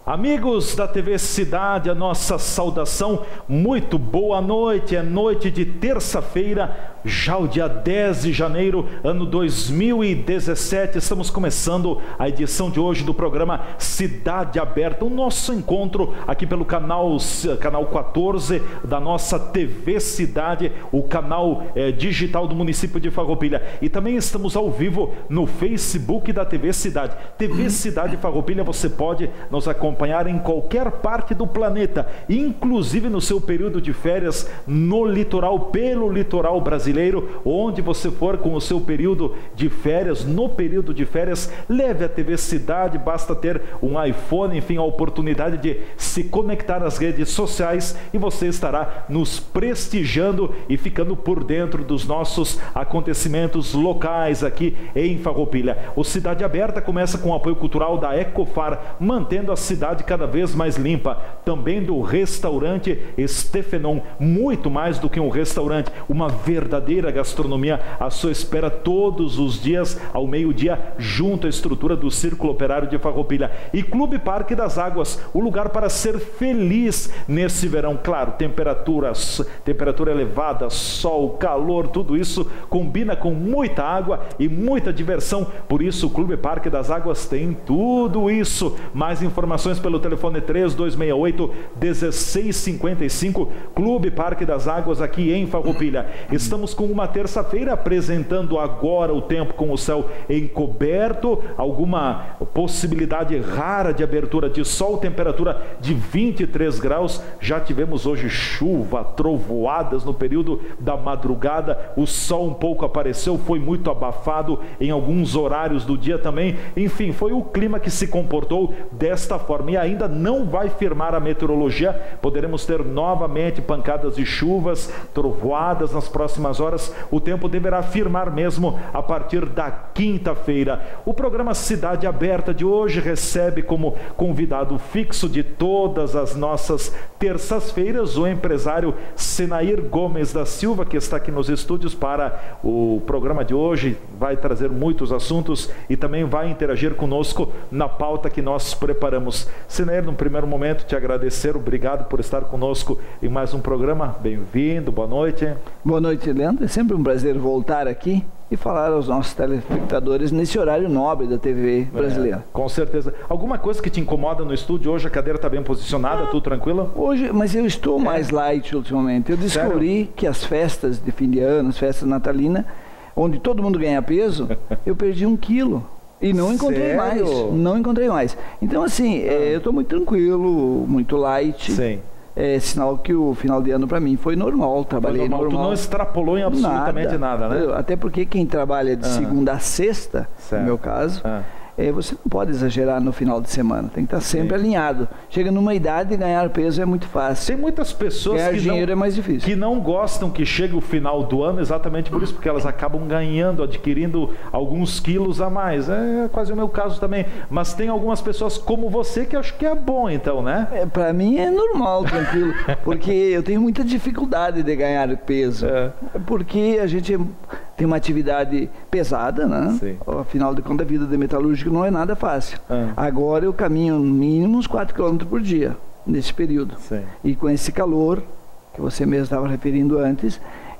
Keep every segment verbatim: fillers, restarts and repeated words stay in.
Amigos da T V Cidade, a nossa saudação, muito boa noite, é noite de terça-feira, já o dia dez de janeiro, ano dois mil e dezessete, estamos começando a edição de hoje do programa Cidade Aberta, o nosso encontro aqui pelo canal, canal quatorze da nossa T V Cidade, o canal é, digital do município de Farroupilha, e também estamos ao vivo no Facebook da T V Cidade. T V Cidade Farroupilha, você pode nos acompanhar acompanhar em qualquer parte do planeta, inclusive no seu período de férias no litoral, pelo litoral brasileiro, onde você for com o seu período de férias, no período de férias, leve a T V Cidade, basta ter um iPhone, enfim, a oportunidade de se conectar às redes sociais e você estará nos prestigiando e ficando por dentro dos nossos acontecimentos locais aqui em Farroupilha. O Cidade Aberta começa com o apoio cultural da Ecofar, mantendo a cidade cada vez mais limpa, também do restaurante Stefenon, muito mais do que um restaurante, uma verdadeira gastronomia à sua espera todos os dias ao meio-dia, junto à estrutura do Círculo Operário de Farroupilha. E Clube Parque das Águas, o lugar para ser feliz nesse verão, claro, temperaturas, temperatura elevada, sol, calor, tudo isso combina com muita água e muita diversão, por isso o Clube Parque das Águas tem tudo isso. Mais informações pelo telefone três dois seis oito, um seis cinco cinco, Clube Parque das Águas aqui em Farroupilha. Estamos com uma terça-feira apresentando agora o tempo com o céu encoberto, alguma possibilidade rara de abertura de sol, temperatura de vinte e três graus, já tivemos hoje chuva, trovoadas no período da madrugada, o sol um pouco apareceu, foi muito abafado em alguns horários do dia também, enfim, foi o clima que se comportou desta forma. E ainda não vai firmar a meteorologia, poderemos ter novamente pancadas de chuvas, trovoadas nas próximas horas, o tempo deverá firmar mesmo a partir da quinta-feira. O programa Cidade Aberta de hoje recebe como convidado fixo de todas as nossas terças-feiras o empresário Senair Gomes da Silva, que está aqui nos estúdios para o programa de hoje, vai trazer muitos assuntos e também vai interagir conosco na pauta que nós preparamos. Senair, no primeiro momento, te agradecer, obrigado por estar conosco em mais um programa, bem-vindo, boa noite. Boa noite, Leandro, é sempre um prazer voltar aqui e falar aos nossos telespectadores nesse horário nobre da T V brasileira. É, com certeza. Alguma coisa que te incomoda no estúdio hoje? A cadeira está bem posicionada, ah, tudo tranquilo? Hoje, mas eu estou é. mais light ultimamente. Eu descobri Sério? que as festas de fim de ano, as festas natalinas, onde todo mundo ganha peso, eu perdi um quilo. E não encontrei Sério? mais, não encontrei mais. Então, assim, ah. é, eu estou muito tranquilo, muito light. Sim. É sinal que o final de ano para mim foi normal, trabalhei foi normal. normal. Tu não extrapolou em absolutamente nada, nada né? Eu, até porque quem trabalha de ah. segunda a sexta, certo. no meu caso... Ah. É, você não pode exagerar no final de semana, tem que estar sempre Sim. alinhado. Chega numa idade e ganhar peso é muito fácil. Tem muitas pessoas ganhar que dinheiro não, é mais difícil. que não gostam que chegue o final do ano exatamente por isso, porque elas acabam ganhando, adquirindo alguns quilos a mais. É quase o meu caso também. Mas tem algumas pessoas como você que acho que é bom então, né? É, para mim é normal, tranquilo, porque eu tenho muita dificuldade de ganhar peso. É. Porque a gente tem uma atividade pesada, né? Sim. Afinal de contas, a vida de metalúrgico não é nada fácil. Ah. Agora eu caminho mínimo uns quatro quilômetros por dia, nesse período. Sim. E com esse calor, que você mesmo estava referindo antes,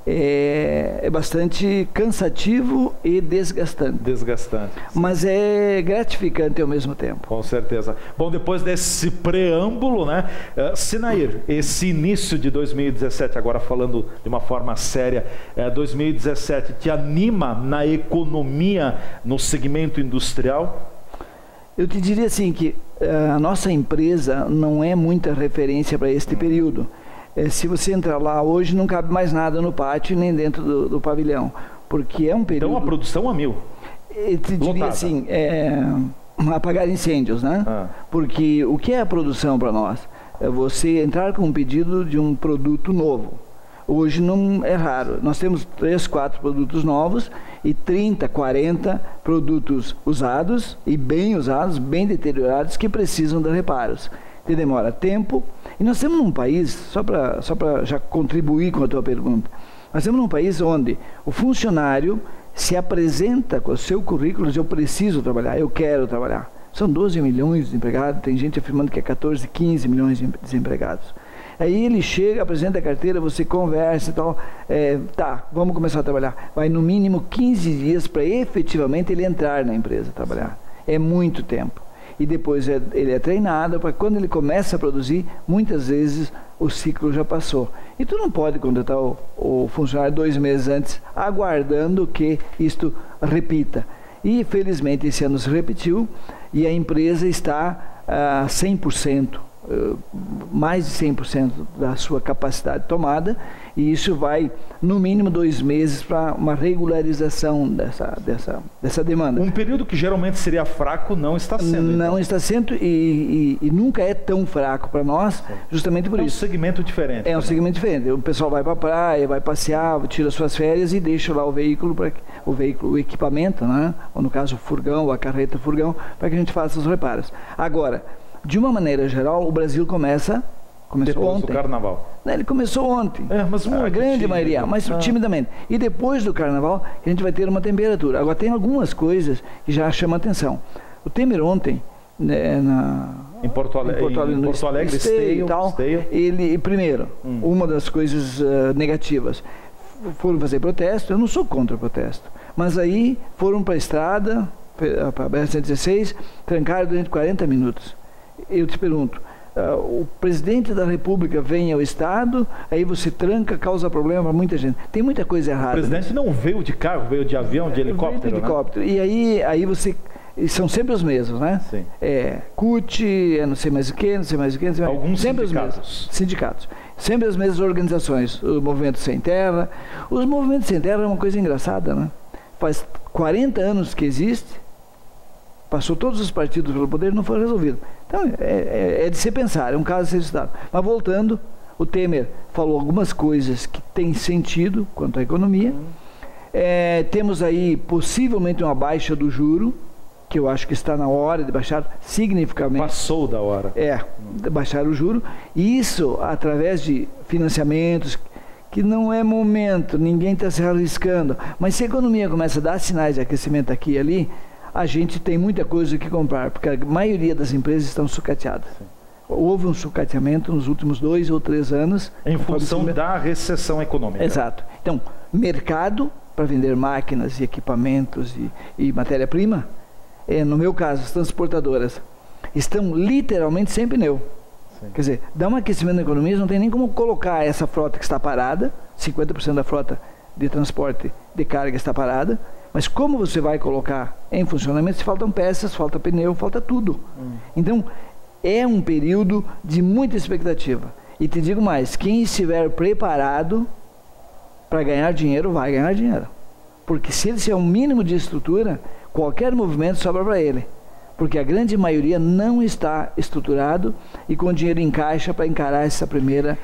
é, é bastante cansativo e desgastante. Desgastante. Sim. Mas é gratificante ao mesmo tempo. Com certeza. Bom, depois desse preâmbulo, né? Uh, Senair, esse início de dois mil e dezessete, agora falando de uma forma séria, uh, dois mil e dezessete te anima na economia, no segmento industrial? Eu te diria assim que uh, a nossa empresa não é muita referência para este hum. período. É, se você entrar lá hoje, não cabe mais nada no pátio nem dentro do, do pavilhão, porque é um período... Então a produção a mil. Eu te diria Lotada. assim, é, apagar incêndios, né? Ah. Porque o que é a produção para nós? É você entrar com um pedido de um produto novo. Hoje não é raro. Nós temos três, quatro produtos novos e trinta, quarenta produtos usados e bem usados, bem deteriorados, que precisam de reparos. Que demora tempo. E nós temos um país, só para só para já contribuir com a tua pergunta, nós temos um país onde o funcionário se apresenta com o seu currículo, diz, eu preciso trabalhar, eu quero trabalhar. São doze milhões de desempregados, tem gente afirmando que é quatorze, quinze milhões de desempregados. Aí ele chega, apresenta a carteira, você conversa e tal, é, tá, vamos começar a trabalhar. Vai no mínimo quinze dias para efetivamente ele entrar na empresa trabalhar. É muito tempo. E depois é, ele é treinado para quando ele começa a produzir, muitas vezes o ciclo já passou. E tu não pode contratar o, o funcionário dois meses antes, aguardando que isto repita. E felizmente esse ano se repetiu e a empresa está a uh, cem por cento. Uh, mais de cem por cento da sua capacidade tomada, e isso vai no mínimo dois meses para uma regularização dessa, dessa, dessa demanda. Um período que geralmente seria fraco não está sendo. Não então. está sendo e, e, e nunca é tão fraco para nós, justamente por é isso. É um segmento diferente. É um também. segmento diferente. O pessoal vai para a praia, vai passear, tira suas férias e deixa lá o veículo, pra, o veículo, o equipamento, né? Ou no caso o furgão, a carreta furgão, para que a gente faça os reparos. Agora, de uma maneira geral, o Brasil começa, começou depois ontem. do carnaval. Ele começou ontem, é, mas a grande tímido. maioria, mas ah. timidamente. E depois do carnaval, a gente vai ter uma temperatura. Agora, tem algumas coisas que já chamam atenção. O Temer ontem, né, na, em Porto Alegre, em Porto Alegre, no Porto Alegre Esteio, e tal, Esteio. ele, primeiro, hum. uma das coisas uh, negativas, foram fazer protesto. Eu não sou contra o protesto, mas aí foram para a estrada, para a B R cento e dezesseis, trancaram durante quarenta minutos. Eu te pergunto, uh, o presidente da República vem ao Estado, aí você tranca, causa problema para muita gente. Tem muita coisa errada. O presidente né? não veio de carro, veio de avião, de helicóptero. Veio de helicóptero. Né? E aí, aí você... E são sempre os mesmos, né? Sim. É, C U T, é não sei mais o que, não sei mais o que. Alguns sempre sindicatos. Os mesmos. Sindicatos. Sempre as mesmas organizações. O Movimento Sem Terra. Os movimentos sem terra é uma coisa engraçada, né? Faz quarenta anos que existe, passou todos os partidos pelo poder e não foi resolvido. Então, é, é, é de se pensar, é um caso a ser estudado. Mas voltando, o Temer falou algumas coisas que têm sentido quanto à economia. Uhum. É, temos aí possivelmente uma baixa do juro, que eu acho que está na hora de baixar significativamente. Passou da hora. É, de baixar o juro. E isso através de financiamentos, que não é momento, ninguém está se arriscando. Mas se a economia começa a dar sinais de aquecimento aqui e ali, a gente tem muita coisa que comprar, porque a maioria das empresas estão sucateadas. Sim. Houve um sucateamento nos últimos dois ou três anos. Em função da recessão econômica. Exato. Então, mercado para vender máquinas e equipamentos e, e matéria-prima, é, no meu caso, as transportadoras, estão literalmente sem pneu. Sim. Quer dizer, dá um aquecimento na economia, não tem nem como colocar essa frota que está parada, cinquenta por cento da frota de transporte de carga está parada, mas como você vai colocar em funcionamento se faltam peças, falta pneu, falta tudo. Hum. Então, é um período de muita expectativa. E te digo mais, quem estiver preparado para ganhar dinheiro, vai ganhar dinheiro. Porque se ele tiver um mínimo de estrutura, qualquer movimento sobra para ele. Porque a grande maioria não está estruturado e com dinheiro em caixa para encarar essa primeira...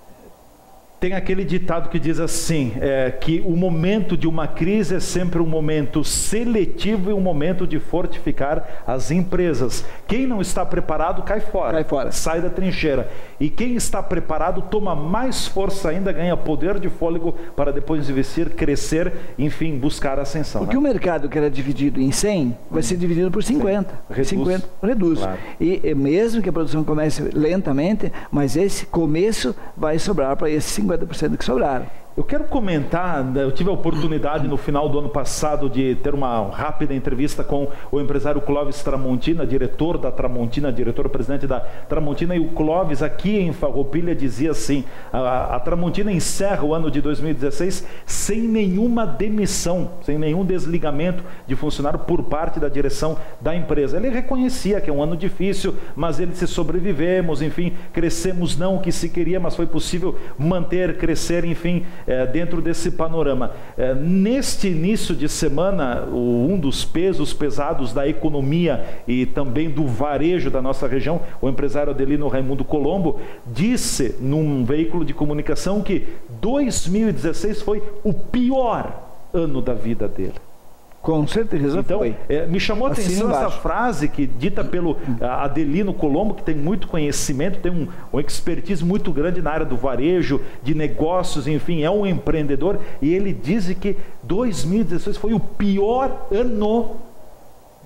Tem aquele ditado que diz assim, é, que o momento de uma crise é sempre um momento seletivo e um momento de fortificar as empresas. Quem não está preparado cai fora, cai fora, sai da trincheira. E quem está preparado toma mais força ainda, ganha poder de fôlego para depois investir, crescer, enfim, buscar a ascensão. Porque né? o mercado que era dividido em cem, vai ser dividido por cinquenta. Reduz. cinquenta, reduz. Claro. E, e mesmo que a produção comece lentamente, mas esse começo vai sobrar para esses cinquenta por cento que sobraram. Eu quero comentar, eu tive a oportunidade no final do ano passado de ter uma rápida entrevista com o empresário Clóvis Tramontina, diretor da Tramontina, diretor-presidente da Tramontina, e o Clóvis aqui em Farroupilha dizia assim, a, a Tramontina encerra o ano de dois mil e dezesseis sem nenhuma demissão, sem nenhum desligamento de funcionário por parte da direção da empresa. Ele reconhecia que é um ano difícil, mas ele se sobrevivemos, enfim, crescemos não o que se queria, mas foi possível manter, crescer, enfim, É, dentro desse panorama. É, neste início de semana, o, um dos pesos pesados da economia e também do varejo da nossa região, o empresário Adelino Raimundo Colombo, disse num veículo de comunicação que dois mil e dezesseis foi o pior ano da vida dele. Com certeza então, foi. É, me chamou a assim atenção embaixo. essa frase que dita pelo a, Adelino Colombo, que tem muito conhecimento, tem um, um expertise muito grande na área do varejo, de negócios, enfim, é um empreendedor, e ele diz que dois mil e dezesseis foi o pior ano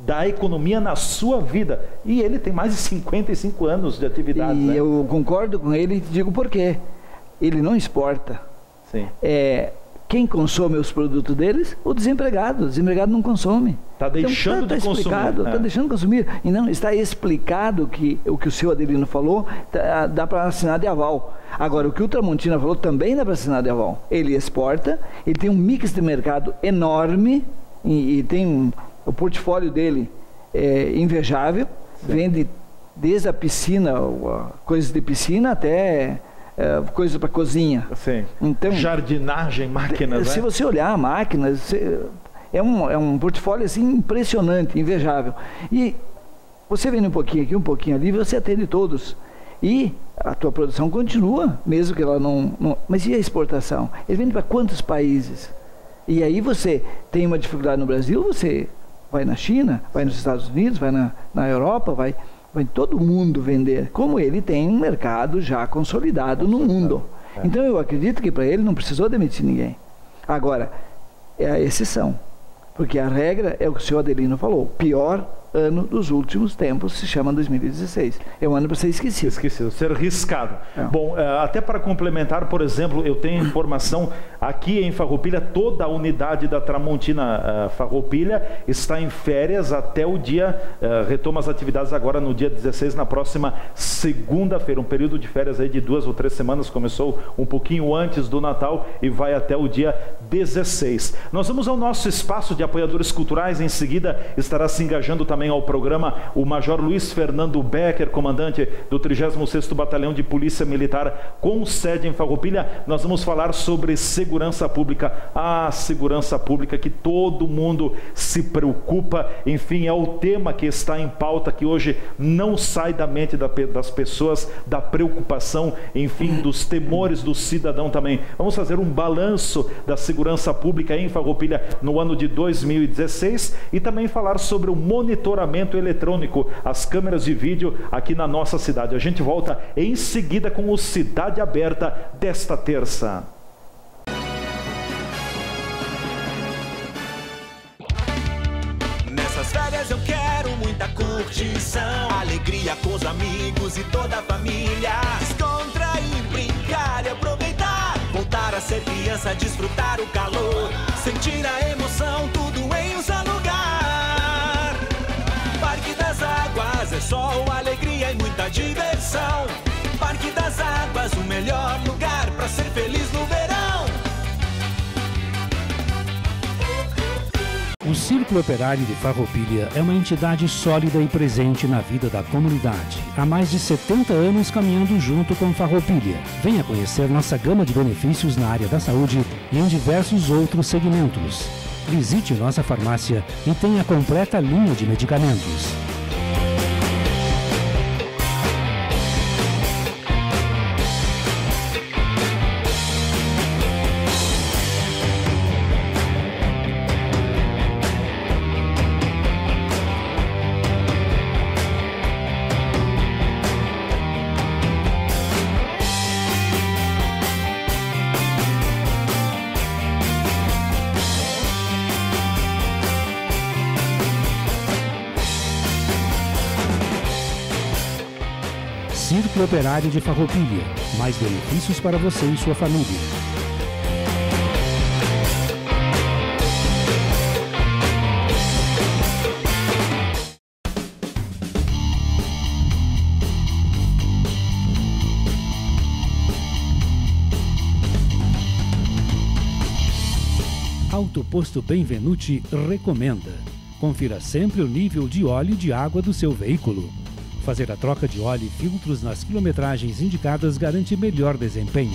da economia na sua vida. E ele tem mais de cinquenta e cinco anos de atividade. E né? eu concordo com ele e digo por quê. Ele não exporta. Sim. É, quem consome os produtos deles? O desempregado. O desempregado não consome. Está deixando então, tá, de tá consumir. Está é. deixando de consumir. E não, está explicado que o que o seu Adelino falou, tá, dá para assinar de aval. Agora, o que o Tramontina falou também dá para assinar de aval. Ele exporta, ele tem um mix de mercado enorme e, e tem um, o portfólio dele é invejável. Sim. Vende desde a piscina, coisas de piscina até... É, coisa para cozinha. Sim. Então, jardinagem, máquinas. Se né? você olhar máquinas, você, é, um, é um portfólio assim impressionante, invejável. E você vem um pouquinho aqui, um pouquinho ali, você atende todos. E a tua produção continua, mesmo que ela não... não mas e a exportação? Ele vende para quantos países? E aí você tem uma dificuldade no Brasil, você vai na China, vai nos Estados Unidos, vai na, na Europa, vai... vai todo mundo vender, como ele tem um mercado já consolidado no mundo. É. Então eu acredito que para ele não precisou demitir ninguém. Agora, é a exceção, porque a regra é o que o senhor Adelino falou, pior ano dos últimos tempos se chama dois mil e dezesseis. É um ano para ser esquecido. Esquecido, ser riscado. É. Bom, até para complementar, por exemplo, eu tenho informação aqui em Farroupilha, toda a unidade da Tramontina uh, Farroupilha está em férias até o dia, uh, retoma as atividades agora no dia dezesseis, na próxima segunda-feira, um período de férias aí de duas ou três semanas, começou um pouquinho antes do Natal e vai até o dia dezesseis. Nós vamos ao nosso espaço de apoiadores culturais, em seguida estará se engajando também ao programa o Major Luiz Fernando Becker, comandante do trigésimo sexto Batalhão de Polícia Militar com sede em Farroupilha. Nós vamos falar sobre segurança pública, a segurança pública que todo mundo se preocupa, enfim, é o tema que está em pauta, que hoje não sai da mente das pessoas, da preocupação, enfim, dos temores do cidadão também. Vamos fazer um balanço da segurança pública em Farroupilha no ano de dois mil e dezesseis e também falar sobre o monitoramento eletrônico, as câmeras de vídeo aqui na nossa cidade. A gente volta em seguida com o Cidade Aberta desta terça. Nessas férias eu quero muita curtição, alegria com os amigos e toda a família. Descontrair, brincar e aproveitar, voltar a ser criança, desfrutar o calor, sentir a emoção, tudo em um só lugar. Parque das Águas é sol, alegria e muita diversão. Parque das Águas, o melhor lugar para ser feliz no verão. O Círculo Operário de Farroupilha é uma entidade sólida e presente na vida da comunidade. Há mais de setenta anos caminhando junto com Farroupilha. Venha conhecer nossa gama de benefícios na área da saúde e em diversos outros segmentos. Visite nossa farmácia e tenha a completa linha de medicamentos. Círculo Operário de Farroupilha. Mais benefícios para você e sua família. Auto Posto Benvenuti recomenda. Confira sempre o nível de óleo e de água do seu veículo. Fazer a troca de óleo e filtros nas quilometragens indicadas garante melhor desempenho.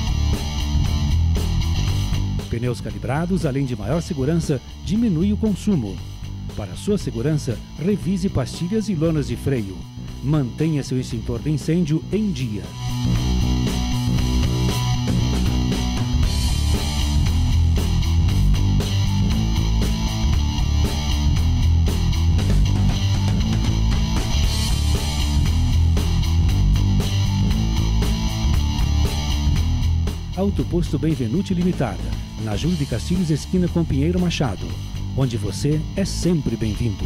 Pneus calibrados, além de maior segurança, diminui o consumo. Para sua segurança, revise pastilhas e lonas de freio. Mantenha seu extintor de incêndio em dia. Auto Posto Benvenuti Limitada, na Júlio de Castilhos, esquina com Pinheiro Machado. onde você é sempre bem-vindo.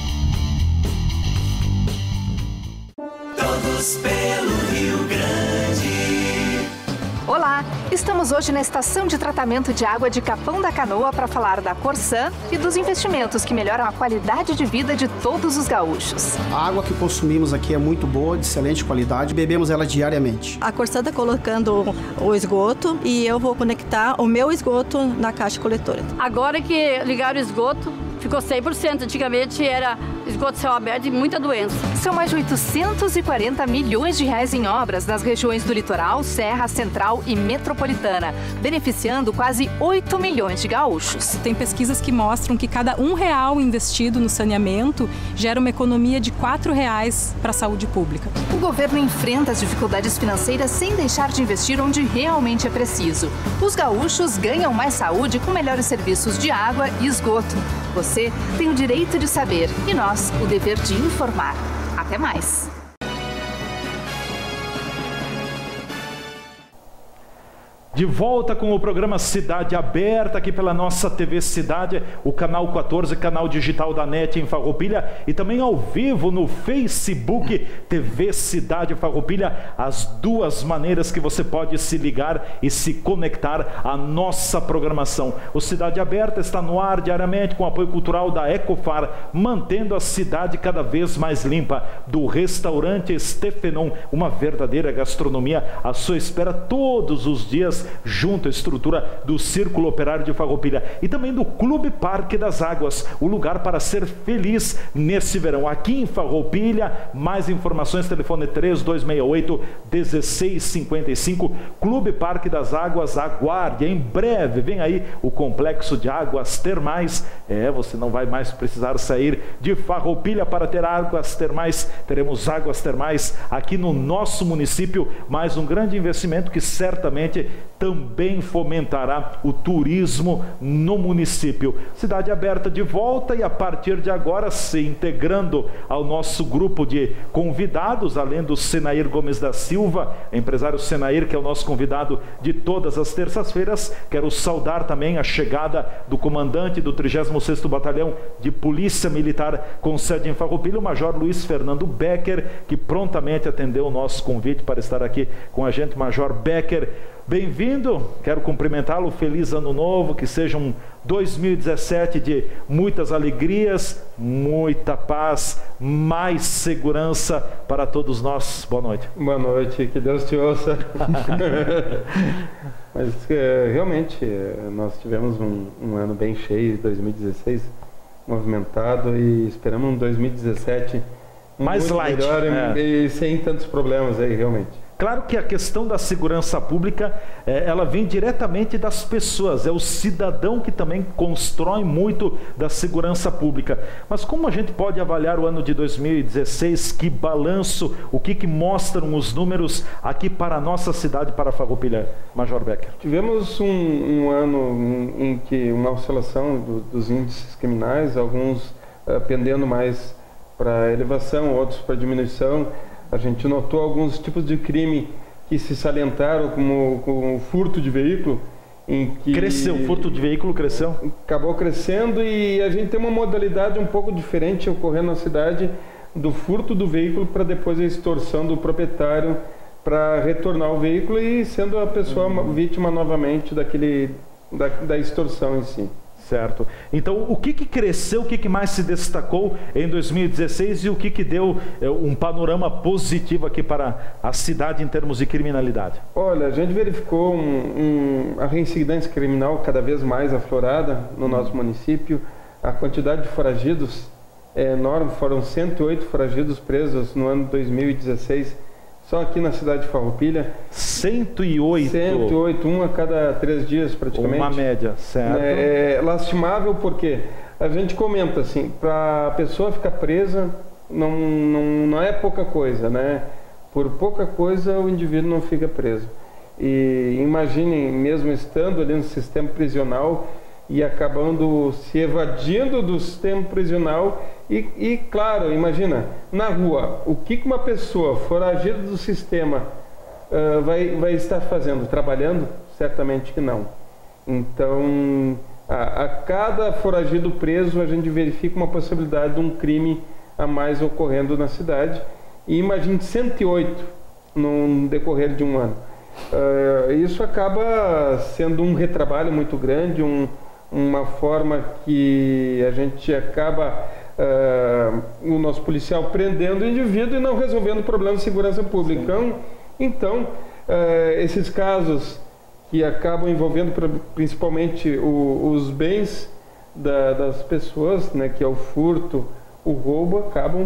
Todos pelo Rio Grande. Olá, estamos hoje na estação de tratamento de água de Capão da Canoa para falar da Corsã e dos investimentos que melhoram a qualidade de vida de todos os gaúchos. A água que consumimos aqui é muito boa, de excelente qualidade, bebemos ela diariamente. A Corsã está colocando o esgoto e eu vou conectar o meu esgoto na caixa coletora. Agora que ligaram o esgoto, ficou cem por cento. Antigamente era esgoto céu aberto e muita doença. São mais de oitocentos e quarenta milhões de reais em obras nas regiões do Litoral, Serra, Central e Metropolitana, beneficiando quase oito milhões de gaúchos. Tem pesquisas que mostram que cada um real investido no saneamento gera uma economia de quatro reais para a saúde pública. O governo enfrenta as dificuldades financeiras sem deixar de investir onde realmente é preciso. Os gaúchos ganham mais saúde com melhores serviços de água e esgoto. Você tem o direito de saber e nós o dever de informar. Até mais! De volta com o programa Cidade Aberta, aqui pela nossa T V Cidade, o canal quatorze, canal digital da NET em Farroupilha, e também ao vivo no Facebook T V Cidade Farroupilha, as duas maneiras que você pode se ligar e se conectar à nossa programação. O Cidade Aberta está no ar diariamente com o apoio cultural da Ecofar, mantendo a cidade cada vez mais limpa. Do restaurante Stefenon, uma verdadeira gastronomia à sua espera todos os dias, junto à estrutura do Círculo Operário de Farroupilha, e também do Clube Parque das Águas, o lugar para ser feliz nesse verão. Aqui em Farroupilha, mais informações, telefone três dois seis oito, um seis cinco cinco. Clube Parque das Águas, aguarde, em breve vem aí o complexo de águas termais. É, você não vai mais precisar sair de Farroupilha para ter águas termais. Teremos águas termais aqui no nosso município, mais um grande investimento que certamente também fomentará o turismo no município. Cidade Aberta de volta, e a partir de agora se integrando ao nosso grupo de convidados, além do Senair Gomes da Silva, empresário Senair, que é o nosso convidado de todas as terças-feiras. Quero saudar também a chegada do comandante do trigésimo sexto Batalhão de Polícia Militar com sede em Farroupilha, o Major Luiz Fernando Becker, que prontamente atendeu o nosso convite para estar aqui com a gente. Major Becker, bem-vindo, quero cumprimentá-lo, feliz ano novo, que seja um dois mil e dezessete de muitas alegrias, muita paz, mais segurança para todos nós. Boa noite. Boa noite, que Deus te ouça. Mas é, realmente nós tivemos um, um ano bem cheio, dois mil e dezesseis, movimentado, e esperamos um dois mil e dezessete mais light, melhor, é. e, e sem tantos problemas aí, realmente. Claro que a questão da segurança pública, é, ela vem diretamente das pessoas, é o cidadão que também constrói muito da segurança pública. Mas como a gente pode avaliar o ano de dois mil e dezesseis, que balanço, o que, que mostram os números aqui para a nossa cidade, para Farroupilha, Major Becker? Tivemos um, um ano em, em que uma oscilação do, dos índices criminais, alguns uh, pendendo mais para elevação, outros para diminuição. A gente notou alguns tipos de crime que se salientaram, como, como o furto de veículo, em que... Cresceu, o furto de veículo cresceu? Acabou crescendo, e a gente tem uma modalidade um pouco diferente ocorrendo na cidade, do furto do veículo para depois a extorsão do proprietário para retornar o veículo e sendo a pessoa uhum. vítima novamente daquele, da, da extorsão em si. Certo. Então, o que, que cresceu, o que, que mais se destacou em dois mil e dezesseis, e o que, que deu é, um panorama positivo aqui para a cidade em termos de criminalidade? Olha, a gente verificou um, um, a reincidência criminal cada vez mais aflorada no nosso município. A quantidade de foragidos é enorme, foram cento e oito foragidos presos no ano dois mil e dezesseis, só aqui na cidade de Farroupilha. cento e oito? cento e oito, um a cada três dias praticamente. Uma média, certo. É, é lastimável porque a gente comenta assim, para a pessoa ficar presa não, não, não é pouca coisa, né? Por pouca coisa o indivíduo não fica preso. E imaginem, mesmo estando ali no sistema prisional e acabando se evadindo do sistema prisional. E, e claro, imagina, na rua, o que uma pessoa foragida do sistema uh, vai, vai estar fazendo? Trabalhando? Certamente que não. Então, A, a cada foragido preso, a gente verifica uma possibilidade de um crime a mais ocorrendo na cidade. E imagine cento e oito no decorrer de um ano. Uh, isso acaba sendo um retrabalho muito grande, um, uma forma que a gente acaba, uh, o nosso policial prendendo o indivíduo e não resolvendo problemas de segurança pública. Então, então uh, esses casos que acabam envolvendo principalmente o, os bens da, das pessoas, né, que é o furto, o roubo, acabam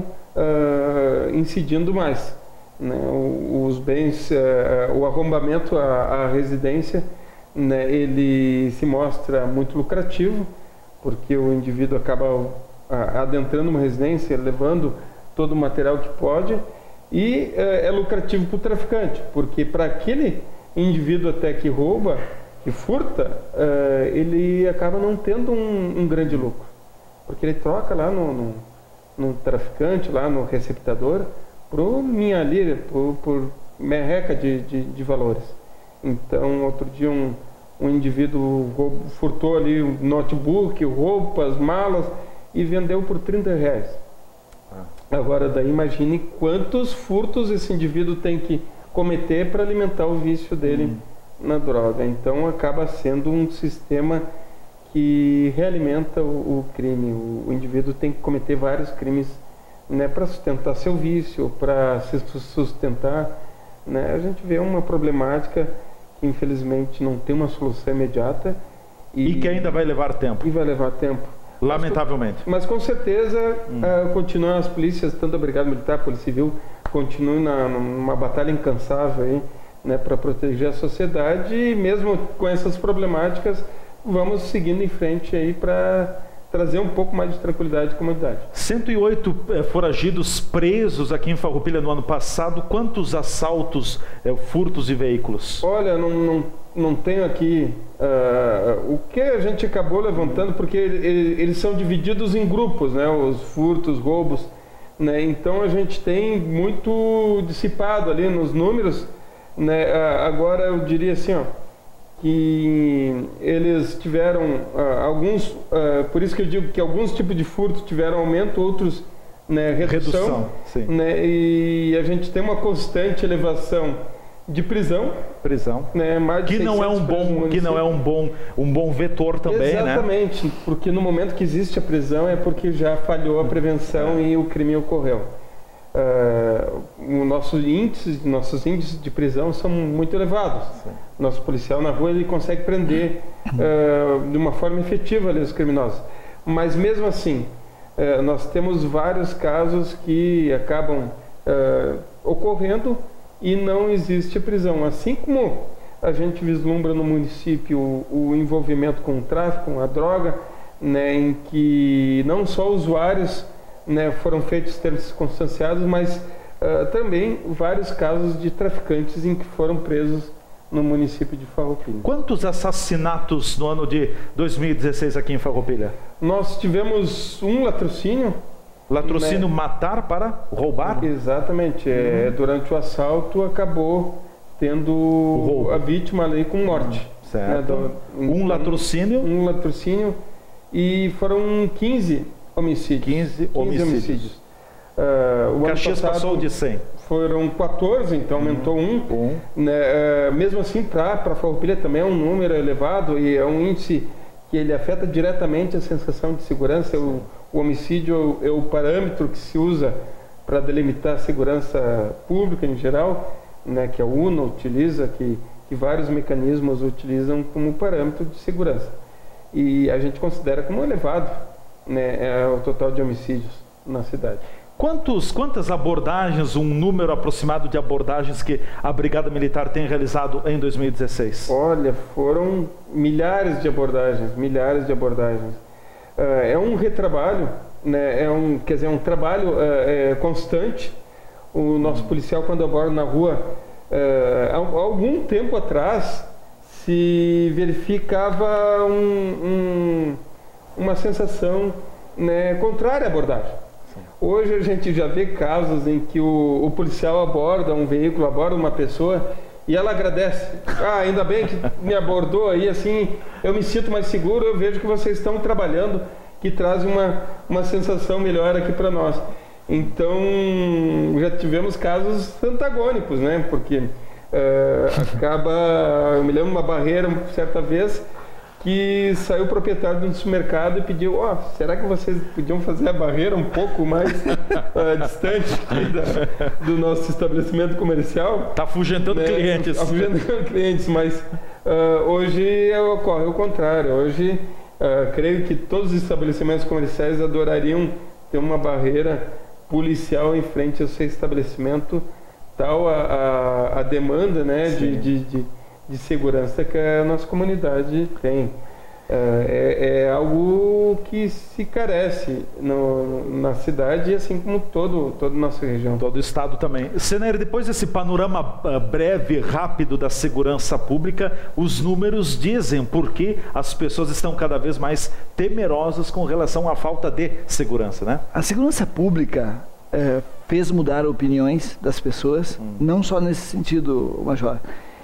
uh, incidindo mais. Né, os bens, uh, o arrombamento à, à residência, né, ele se mostra muito lucrativo, porque o indivíduo acaba uh, adentrando uma residência, levando todo o material que pode, e uh, é lucrativo para o traficante, porque para aquele indivíduo até que rouba, que furta, uh, ele acaba não tendo um, um grande lucro, porque ele troca lá no, no, no traficante, lá no receptador, por minha ali, por, por merreca de, de, de valores. Então, outro dia um, um indivíduo roubou, furtou ali um notebook, roupas, malas e vendeu por trinta reais. Ah. Agora, daí imagine quantos furtos esse indivíduo tem que cometer para alimentar o vício dele hum. na droga. Então, acaba sendo um sistema que realimenta o, o crime. O, o indivíduo tem que cometer vários crimes, né, para sustentar seu vício, para se sustentar, né? A gente vê uma problemática que infelizmente não tem uma solução imediata e, e que ainda vai levar tempo. E vai levar tempo. Lamentavelmente. Mas, mas com certeza hum. uh, continuam as polícias, tanto a Brigada Militar, a Polícia Civil, continuam na, numa batalha incansável aí, né, para proteger a sociedade, e mesmo com essas problemáticas vamos seguindo em frente aí para trazer um pouco mais de tranquilidade à comunidade. cento e oito é, foragidos presos aqui em Farroupilha no ano passado. Quantos assaltos, é, furtos de veículos? Olha, não, não, não tenho aqui uh, o que a gente acabou levantando, porque ele, ele, eles são divididos em grupos, né, os furtos, roubos, né, então a gente tem muito dissipado ali nos números, né, uh, agora eu diria assim, ó, que eles tiveram uh, alguns, uh, por isso que eu digo que alguns tipos de furto tiveram aumento, outros, né, redução, redução sim. Né, e a gente tem uma constante elevação de prisão, prisão, né, mais de que não é um bom, que não é um bom, um bom vetor também, exatamente, né? Porque no momento que existe a prisão é porque já falhou a prevenção é. e o crime ocorreu. Uh, o nosso índice, nossos índices de prisão são muito elevados. Sim. Nosso policial na rua ele consegue prender uh, de uma forma efetiva ali os criminosos. Mas mesmo assim, uh, nós temos vários casos que acabam uh, ocorrendo e não existe prisão. Assim como a gente vislumbra no município o, o envolvimento com o tráfico, com a droga, né, em que não só usuários, né, foram feitos termos circunstanciados, mas uh, também vários casos de traficantes em que foram presos no município de Farroupilha. Quantos assassinatos no ano de dois mil e dezesseis aqui em Farroupilha? Nós tivemos um latrocínio. Latrocínio, né? Matar para roubar? Exatamente. Uhum. É, durante o assalto acabou tendo a vítima ali com morte. Uhum. Certo. Né, do, um, um latrocínio? Um latrocínio e foram quinze homicídios. quinze, quinze homicídios. homicídios. Uh, o Caxias passou de cem. Foram quatorze, então aumentou um. um. Né, uh, mesmo assim, para a Farroupilha também é um número elevado e é um índice que ele afeta diretamente a sensação de segurança. O, o homicídio é o parâmetro que se usa para delimitar a segurança pública em geral, né, que a U N A utiliza, que, que vários mecanismos utilizam como parâmetro de segurança. E a gente considera como elevado, né, é o total de homicídios na cidade. Quantos, quantas abordagens, um número aproximado de abordagens que a Brigada Militar tem realizado em dois mil e dezesseis? Olha, foram milhares de abordagens, milhares de abordagens. Uh, é um retrabalho, né, é um, quer dizer, um trabalho uh, é, constante. O nosso policial, quando aborda na rua, uh, há algum tempo atrás, se verificava um, um, uma sensação, né, contrária à abordagem. Hoje a gente já vê casos em que o, o policial aborda um veículo, aborda uma pessoa E ela agradece. Ah, ainda bem que me abordou aí, assim, eu me sinto mais seguro, eu vejo que vocês estão trabalhando, que traz uma, uma sensação melhor aqui para nós. Então, já tivemos casos antagônicos, né? Porque uh, acaba... Eu me lembro de uma barreira, certa vez, que saiu o proprietário de um supermercado e pediu, ó, oh, será que vocês podiam fazer a barreira um pouco mais uh, distante da, do nosso estabelecimento comercial? Está afugentando né? clientes. Afugentando clientes, mas uh, hoje ocorre o contrário. Hoje, uh, creio que todos os estabelecimentos comerciais adorariam ter uma barreira policial em frente ao seu estabelecimento, tal a, a, a demanda, né, de, de, de de segurança que a nossa comunidade tem. É, é algo que se carece no, na cidade, assim como todo, toda a nossa região. Todo o estado também. Sener, depois desse panorama breve, rápido da segurança pública, os números dizem por que as pessoas estão cada vez mais temerosas com relação à falta de segurança, né? A segurança pública é, fez mudar opiniões das pessoas, hum. não só nesse sentido, Major.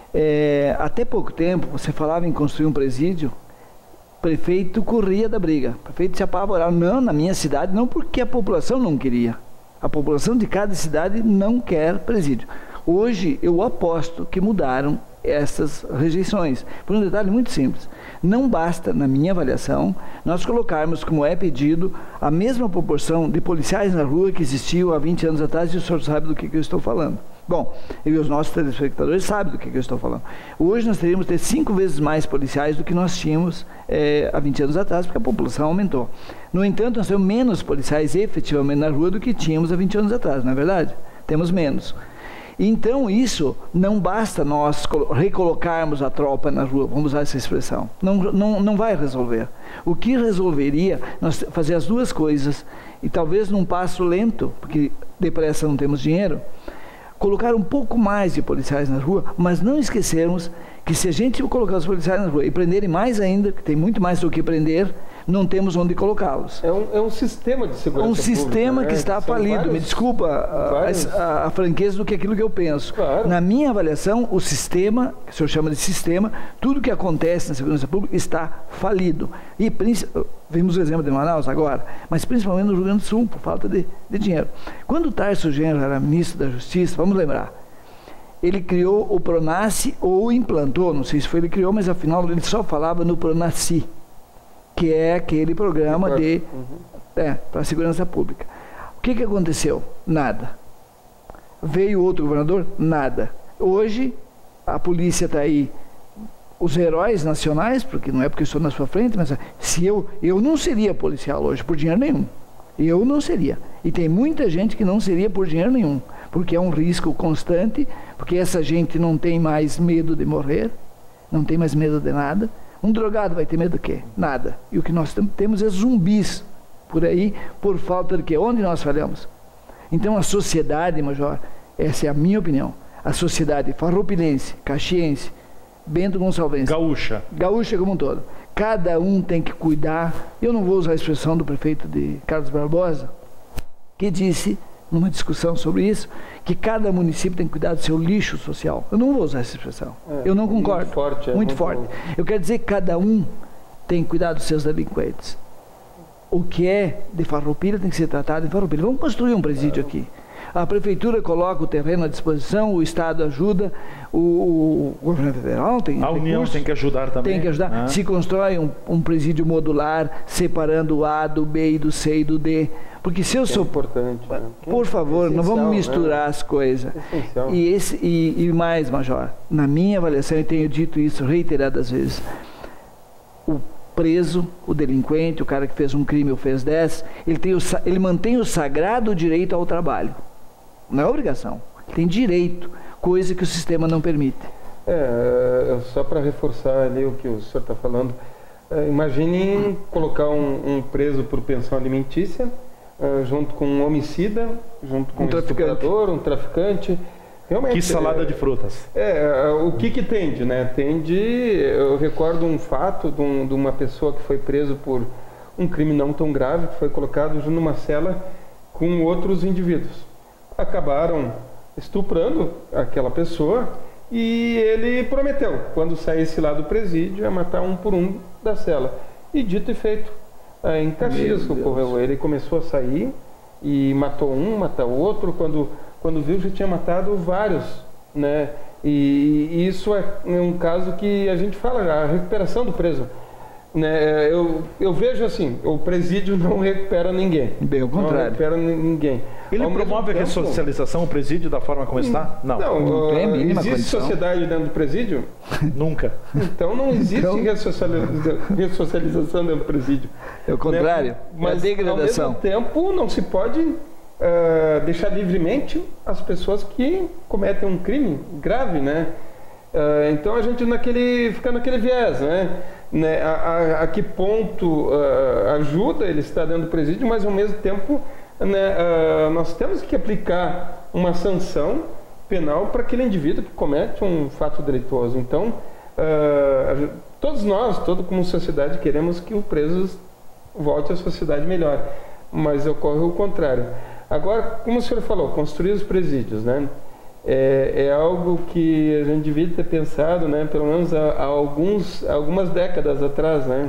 É, até pouco tempo, você falava em construir um presídio, o prefeito corria da briga, o prefeito se apavorava. Não, na minha cidade, não, porque a população não queria. A população de cada cidade não quer presídio. Hoje, eu aposto que mudaram essas rejeições, por um detalhe muito simples. Não basta, na minha avaliação, nós colocarmos, como é pedido, a mesma proporção de policiais na rua que existiu há vinte anos atrás, e o senhor sabe do que, que eu estou falando. Bom, eu e os nossos telespectadores sabem do que, que eu estou falando. Hoje nós teríamos que ter cinco vezes mais policiais do que nós tínhamos é, há vinte anos atrás, porque a população aumentou. No entanto, nós temos menos policiais efetivamente na rua do que tínhamos há vinte anos atrás, não é verdade? Temos menos. Então, isso não basta nós recolocarmos a tropa na rua, vamos usar essa expressão. Não, não, não vai resolver. O que resolveria, nós fazer as duas coisas, e talvez num passo lento, porque depressa não temos dinheiro, colocar um pouco mais de policiais na rua, mas não esquecermos que se a gente colocar os policiais na rua e prenderem mais ainda, que tem muito mais do que prender, não temos onde colocá-los. É um, é um sistema de segurança É um sistema pública, que né? está São falido. vários, Me desculpa a, a, a franqueza do que aquilo que eu penso. Claro. Na minha avaliação, o sistema, que o senhor chama de sistema, tudo que acontece na segurança pública está falido. E vimos o exemplo de Manaus agora, mas principalmente no Rio Grande do Sul, por falta de, de dinheiro. Quando o Tarso Genro era ministro da Justiça, vamos lembrar, ele criou o Pronace ou implantou, não sei se foi ele que criou, mas afinal ele só falava no Pronaci, que é aquele programa de uhum. é, para a segurança pública. O que, que aconteceu? Nada. Veio outro governador? Nada. Hoje a polícia está aí, os heróis nacionais, porque não é porque eu estou na sua frente, mas se eu, eu não seria policial hoje por dinheiro nenhum. Eu não seria. E tem muita gente que não seria por dinheiro nenhum, porque é um risco constante, porque essa gente não tem mais medo de morrer, não tem mais medo de nada. Um drogado vai ter medo do quê? Nada. E o que nós temos é zumbis por aí, por falta de quê? Onde nós falhamos? Então a sociedade, Major, essa é a minha opinião, a sociedade farroupilense, caxiense, Bento Gonçalves, gaúcha, gaúcha como um todo, cada um tem que cuidar. Eu não vou usar a expressão do prefeito de Carlos Barbosa, que disse, numa discussão sobre isso, que cada município tem que cuidar do seu lixo social. Eu não vou usar essa expressão. É, eu não concordo. Muito forte. É, muito muito forte. bom. Eu quero dizer que cada um tem que cuidar dos seus delinquentes. O que é de Farroupilha tem que ser tratado em Farroupilha. Vamos construir um presídio é. aqui. A prefeitura coloca o terreno à disposição, o Estado ajuda, o, o governo federal tem A recursos, União tem que ajudar também. Tem que ajudar. Ah. Se constrói um, um presídio modular, separando o A do B e do C e do D. Porque se eu que sou... É importante. Né? Por favor, é não vamos misturar né? as coisas. É e, esse, e, e mais, Major, na minha avaliação, eu tenho dito isso reiteradas vezes, o preso, o delinquente, o cara que fez um crime ou fez dez, ele, tem o, ele mantém o sagrado direito ao trabalho. Não é obrigação, ele tem direito, coisa que o sistema não permite. É, só para reforçar ali o que o senhor está falando, é, imagine colocar um, um preso por pensão alimentícia, é, junto com um homicida, junto com um, um estuprador, um traficante. Realmente, que salada é, de frutas. É, o que que tende, né? Tende, eu recordo um fato de, um, de uma pessoa que foi preso por um crime não tão grave, que foi colocado junto numa cela com outros indivíduos. Acabaram estuprando aquela pessoa e ele prometeu, quando saísse lá do presídio, ia matar um por um da cela. E dito e feito, em Caxias ocorreu, ele começou a sair e matou um, matou o outro, quando, quando viu já tinha matado vários, né? E, e isso é um caso que a gente fala, a recuperação do preso. Né, eu, eu vejo assim, o presídio não recupera ninguém. Bem ao contrário. Não recupera ninguém. Ele Ao promove a ressocialização, o presídio, da forma como está? Não. Não, não tem a mínima existe condição. Sociedade dentro do presídio? Nunca. Então não existe então... Ressocialização, ressocialização dentro do presídio. É o contrário, né? Mas, é a degradação. Ao mesmo tempo, não se pode uh, deixar livremente as pessoas que cometem um crime grave, né? Uh, então a gente naquele, fica naquele viés, né? Né, a, a, a que ponto uh, ajuda ele estar dentro do presídio, mas ao mesmo tempo, né, uh, nós temos que aplicar uma sanção penal para aquele indivíduo que comete um fato delituoso. Então, uh, todos nós, todo como sociedade, queremos que o preso volte à sociedade melhor, mas ocorre o contrário. Agora, como o senhor falou, construir os presídios, né? É, é algo que a gente devia ter pensado, né, pelo menos há, há alguns, algumas décadas atrás, né,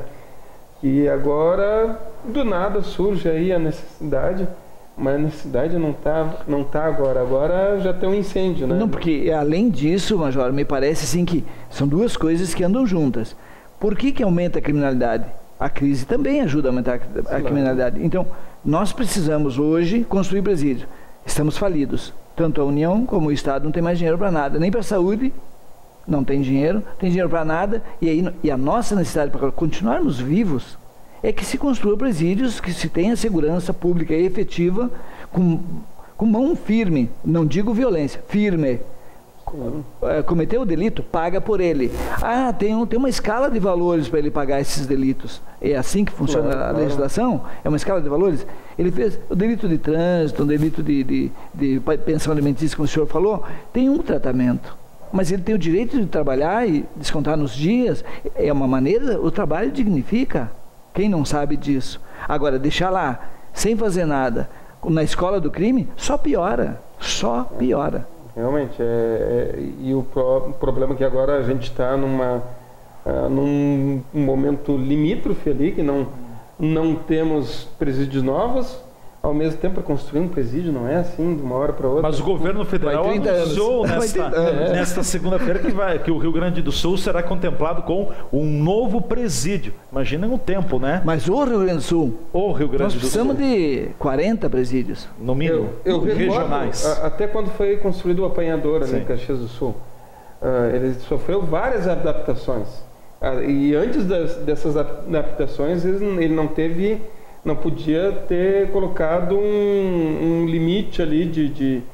e agora do nada surge aí a necessidade, mas a necessidade não está não tá agora, agora já tem um incêndio, né? Não, porque além disso, Major, me parece assim que são duas coisas que andam juntas. Por que que aumenta a criminalidade? A crise também ajuda a aumentar a, a criminalidade. Então, nós precisamos hoje construir presídio. Estamos falidos. Tanto a União como o Estado não tem mais dinheiro para nada, nem para a saúde, não tem dinheiro, tem dinheiro para nada, e, aí, e a nossa necessidade para continuarmos vivos é que se construa presídios, que se tenha segurança pública e efetiva, com, com mão firme, não digo violência, firme. Cometeu o delito, paga por ele. Ah, tem, um, tem uma escala de valores para ele pagar esses delitos. É assim que funciona claro, a claro. legislação? É uma escala de valores? Ele fez o delito de trânsito, o delito de, de, de pensão alimentícia, como o senhor falou, tem um tratamento. Mas ele tem o direito de trabalhar e descontar nos dias. É uma maneira, o trabalho dignifica. Quem não sabe disso? Agora, deixar lá, sem fazer nada, na escola do crime, só piora. Só piora. Realmente, é, é, e o, pro, o problema é que agora a gente está numa, uh, num momento limítrofe ali, que não, não temos presídios novos, ao mesmo tempo para construir um presídio não é assim, de uma hora para outra. Mas o governo federal anunciou nesta, é. nesta segunda-feira que, vai, que o Rio Grande do Sul será contemplado com um novo presídio. Imaginem o tempo, né? Mas o Rio Grande do Sul, o Rio Grande nós do Sul. precisamos de quarenta presídios. No mínimo, eu, eu regionais. Recordo, até quando foi construído o apanhador ali em Caxias do Sul, uh, ele sofreu várias adaptações. Uh, e antes das, dessas adaptações, ele, ele não teve... não podia ter colocado um, um limite ali de, de,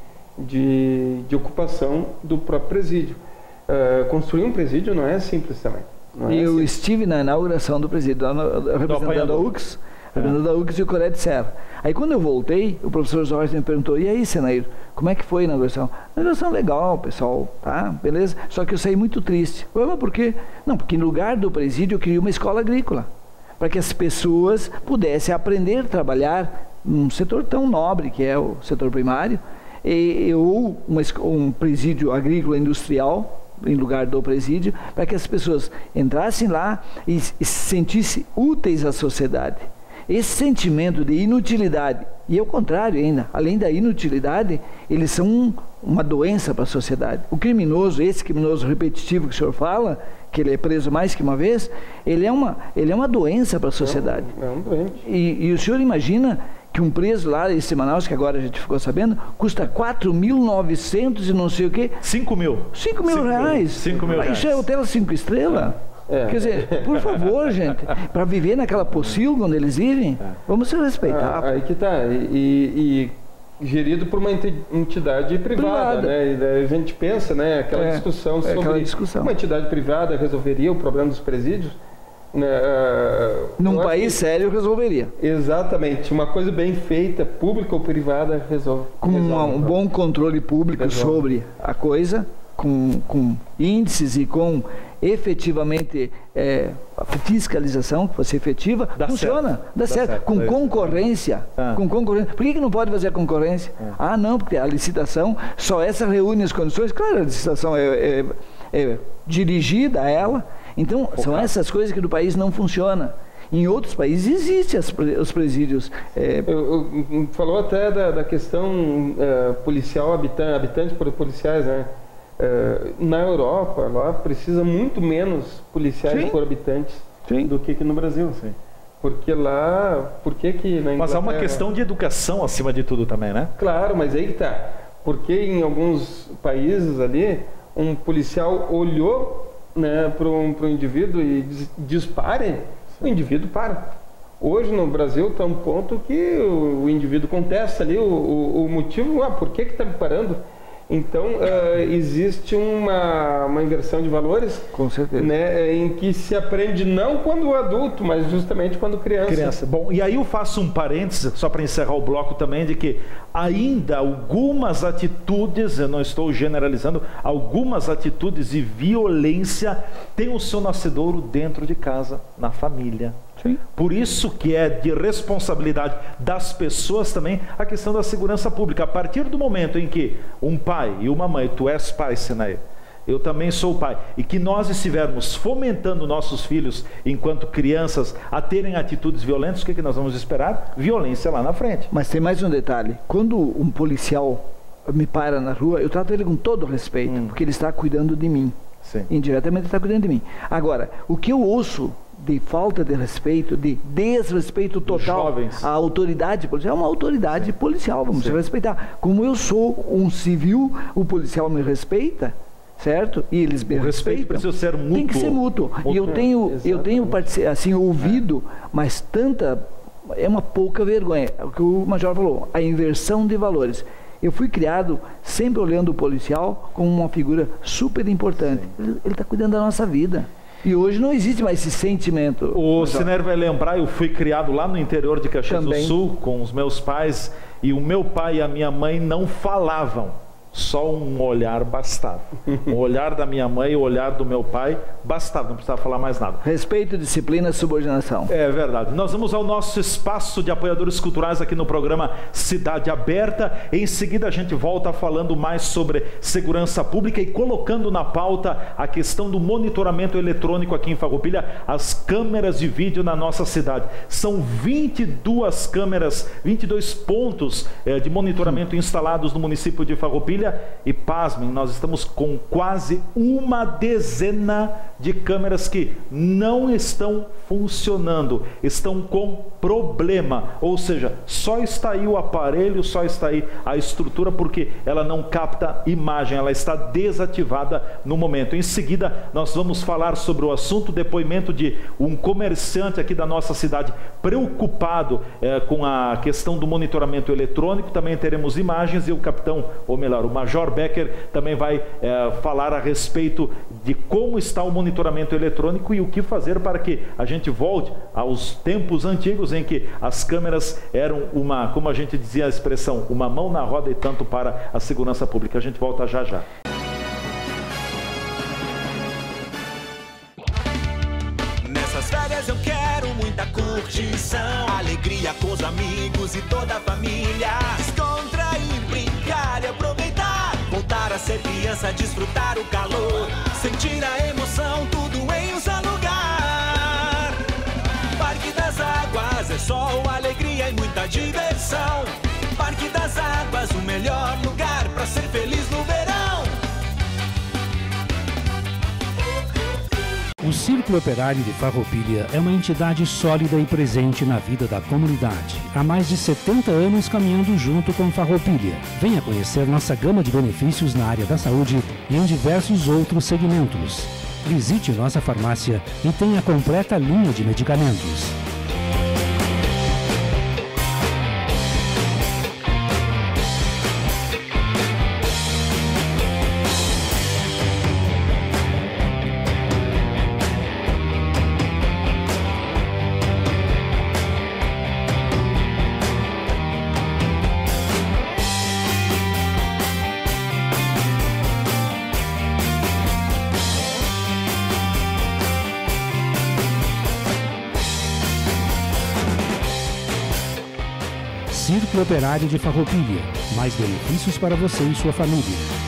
de, de ocupação do próprio presídio. Uh, construir um presídio não é simples também. Não é eu simples. estive na inauguração do presídio, representando a U C S, representando a U C S e o Coré de Serra. Aí quando eu voltei, o professor Jorge me perguntou, e aí, Senaíro, como é que foi a inauguração? A inauguração legal, pessoal, tá, beleza? Só que eu saí muito triste. Eu, mas por quê? Não, porque em lugar do presídio eu queria uma escola agrícola, para que as pessoas pudessem aprender a trabalhar num setor tão nobre que é o setor primário, e, ou uma, um presídio agrícola industrial em lugar do presídio, para que as pessoas entrassem lá e, e se sentissem úteis à sociedade. Esse sentimento de inutilidade, e ao contrário ainda, além da inutilidade, eles são um, uma doença para a sociedade. O criminoso, esse criminoso repetitivo que o senhor fala, que ele é preso mais que uma vez, ele é uma, ele é uma doença para a sociedade. É um, é um doente. E, e o senhor imagina que um preso lá, esse Manaus, que agora a gente ficou sabendo, custa quatro mil e novecentos e não sei o quê. cinco mil. cinco mil reais. cinco mil reais. Isso é hotel cinco estrelas. É. Quer dizer, por favor, gente, para viver naquela pocilga onde eles vivem, é. vamos se respeitar. Ah, aí que tá. E, e gerido por uma entidade privada, privada. Né? E daí a gente pensa, né, aquela é, discussão é sobre aquela discussão. Uma entidade privada resolveria o problema dos presídios. Né? Uh, Num país que, sério resolveria. Exatamente, uma coisa bem feita, pública ou privada, resolve. Com resolve uma, um bom controle público resolve. sobre a coisa, com, com índices e com efetivamente é, fiscalização, que fosse efetiva, dá funciona, certo. dá, dá certo. certo. Com concorrência, ah. com concorrência. Por que, que não pode fazer a concorrência? Ah. ah, não, porque a licitação, só essa reúne as condições. Claro, a licitação é, é, é dirigida a ela. Então, Focado. são essas coisas que no país não funciona. Em outros países existem as, os presídios. É... Eu, eu, falou até da, da questão uh, policial, habitante, habitantes por policiais, né? Uh, na Europa, lá precisa muito menos policiais Sim. por habitantes Sim. do que aqui no Brasil. Sim. Porque lá, por que que na Inglaterra... Mas há uma questão de educação acima de tudo também, né? Claro, mas aí que tá. Porque em alguns países ali, um policial olhou, né, para um, para um indivíduo e diz, dispare, o indivíduo para. Hoje no Brasil está um ponto que o, o indivíduo contesta ali o, o, o motivo, ah, por que que está me parando? Então, uh, existe uma, uma inversão de valores, com certeza, né, em que se aprende não quando adulto, mas justamente quando criança. criança. Bom, e aí eu faço um parênteses, só para encerrar o bloco também, de que ainda algumas atitudes, eu não estou generalizando, algumas atitudes de violência têm o seu nascedouro dentro de casa, na família. Sim. Por isso que é de responsabilidade das pessoas também a questão da segurança pública. A partir do momento em que um pai e uma mãe, tu és pai, Sinaê, eu também sou pai, e que nós estivermos fomentando nossos filhos, enquanto crianças, a terem atitudes violentas, o que, que nós vamos esperar? Violência lá na frente. Mas tem mais um detalhe. Quando um policial me para na rua, eu trato ele com todo respeito, hum. porque ele está cuidando de mim. Sim. Indiretamente ele está cuidando de mim. Agora, o que eu ouço de falta de respeito, de desrespeito total à autoridade policial, é uma autoridade Sim. policial, vamos Sim. respeitar. Como eu sou um civil, o policial me respeita, certo? E eles me o respeitam. Precisa ser mútuo. Tem que ser mútuo. mútuo. E eu tenho, é, eu tenho assim, ouvido, é. mas tanta, é uma pouca vergonha, é o que o Major falou, a inversão de valores. Eu fui criado sempre olhando o policial como uma figura super importante. Sim. Ele está cuidando da nossa vida. E hoje não existe mais esse sentimento. O Sinaê vai lembrar, eu fui criado lá no interior de Caxias Também. do Sul com os meus pais, e o meu pai e a minha mãe não falavam, só um olhar bastava. O olhar da minha mãe e o olhar do meu pai bastava, não precisava falar mais nada. Respeito, disciplina, subordinação. É verdade. Nós vamos ao nosso espaço de apoiadores culturais aqui no programa Cidade Aberta. Em seguida a gente volta falando mais sobre segurança pública e colocando na pauta a questão do monitoramento eletrônico aqui em Farroupilha, as câmeras de vídeo na nossa cidade. São vinte e duas câmeras, vinte e dois pontos é, de monitoramento instalados no município de Farroupilha. E pasmem, nós estamos com quase uma dezena de câmeras que não estão funcionando, estão com problema, ou seja, só está aí o aparelho, só está aí a estrutura, porque ela não capta imagem, ela está desativada no momento. Em seguida, nós vamos falar sobre o assunto, depoimento de um comerciante aqui da nossa cidade preocupado eh, com a questão do monitoramento eletrônico. Também teremos imagens e o capitão, ou melhor, o Major Becker também vai eh, falar a respeito de como está o monitoramento eletrônico e o que fazer para que a gente volte aos tempos antigos em que as câmeras eram uma, como a gente dizia a expressão, uma mão na roda e tanto para a segurança pública. A gente volta já já. Nessas férias eu quero muita curtição, alegria com os amigos e toda a família. Descontrair, brincar e aproveitar, voltar a ser criança, desfrutar o calor, sentir a emoção, tudo em um só lugar. Parque das Águas é sol, alegria e muita diversão. Parque das Águas, o melhor lugar para ser feliz no verão. O Círculo Operário de Farroupilha é uma entidade sólida e presente na vida da comunidade. Há mais de setenta anos caminhando junto com Farroupilha. Venha conhecer nossa gama de benefícios na área da saúde e em diversos outros segmentos. Visite nossa farmácia e tenha a completa linha de medicamentos. Círculo Operário de Farroupilha. Mais benefícios para você e sua família.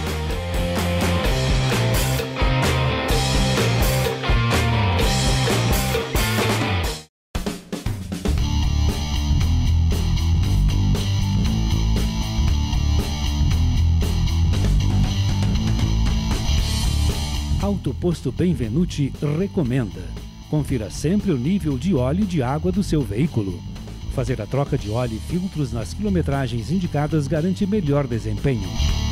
Auto Posto Benvenuti recomenda. Confira sempre o nível de óleo e de água do seu veículo. Fazer a troca de óleo e filtros nas quilometragens indicadas garante melhor desempenho.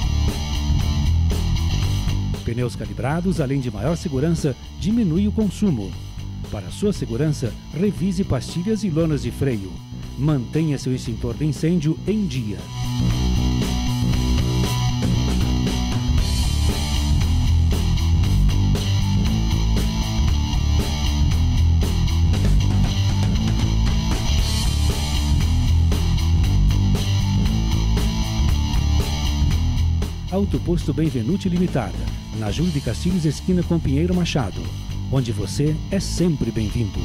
Pneus calibrados, além de maior segurança, diminui o consumo. Para sua segurança, revise pastilhas e lonas de freio. Mantenha seu extintor de incêndio em dia. Auto Posto Benvenuti Limitada, na Júlio de Castilhos, esquina com Pinheiro Machado, onde você é sempre bem-vindo.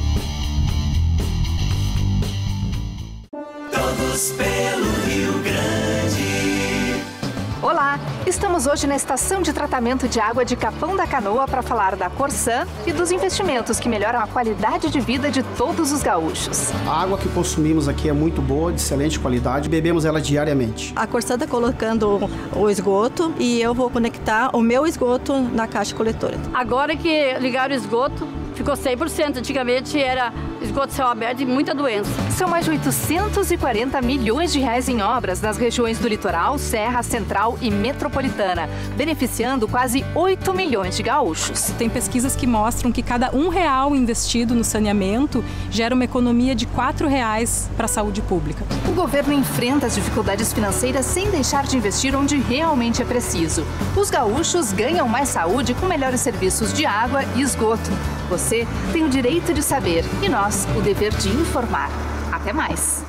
Todos pelo Rio Grande. Olá, estamos hoje na estação de tratamento de água de Capão da Canoa para falar da Corsã e dos investimentos que melhoram a qualidade de vida de todos os gaúchos. A água que consumimos aqui é muito boa, de excelente qualidade, bebemos ela diariamente. A Corsã está colocando o esgoto e eu vou conectar o meu esgoto na caixa coletora. Agora que ligaram o esgoto, ficou cem por cento. Antigamente era esgoto céu aberto e muita doença. São mais de oitocentos e quarenta milhões de reais em obras nas regiões do Litoral, Serra, Central e Metropolitana, beneficiando quase oito milhões de gaúchos. Tem pesquisas que mostram que cada um real investido no saneamento gera uma economia de quatro reais para a saúde pública. O governo enfrenta as dificuldades financeiras sem deixar de investir onde realmente é preciso. Os gaúchos ganham mais saúde com melhores serviços de água e esgoto. Você tem o direito de saber e nós o dever de informar. Até mais!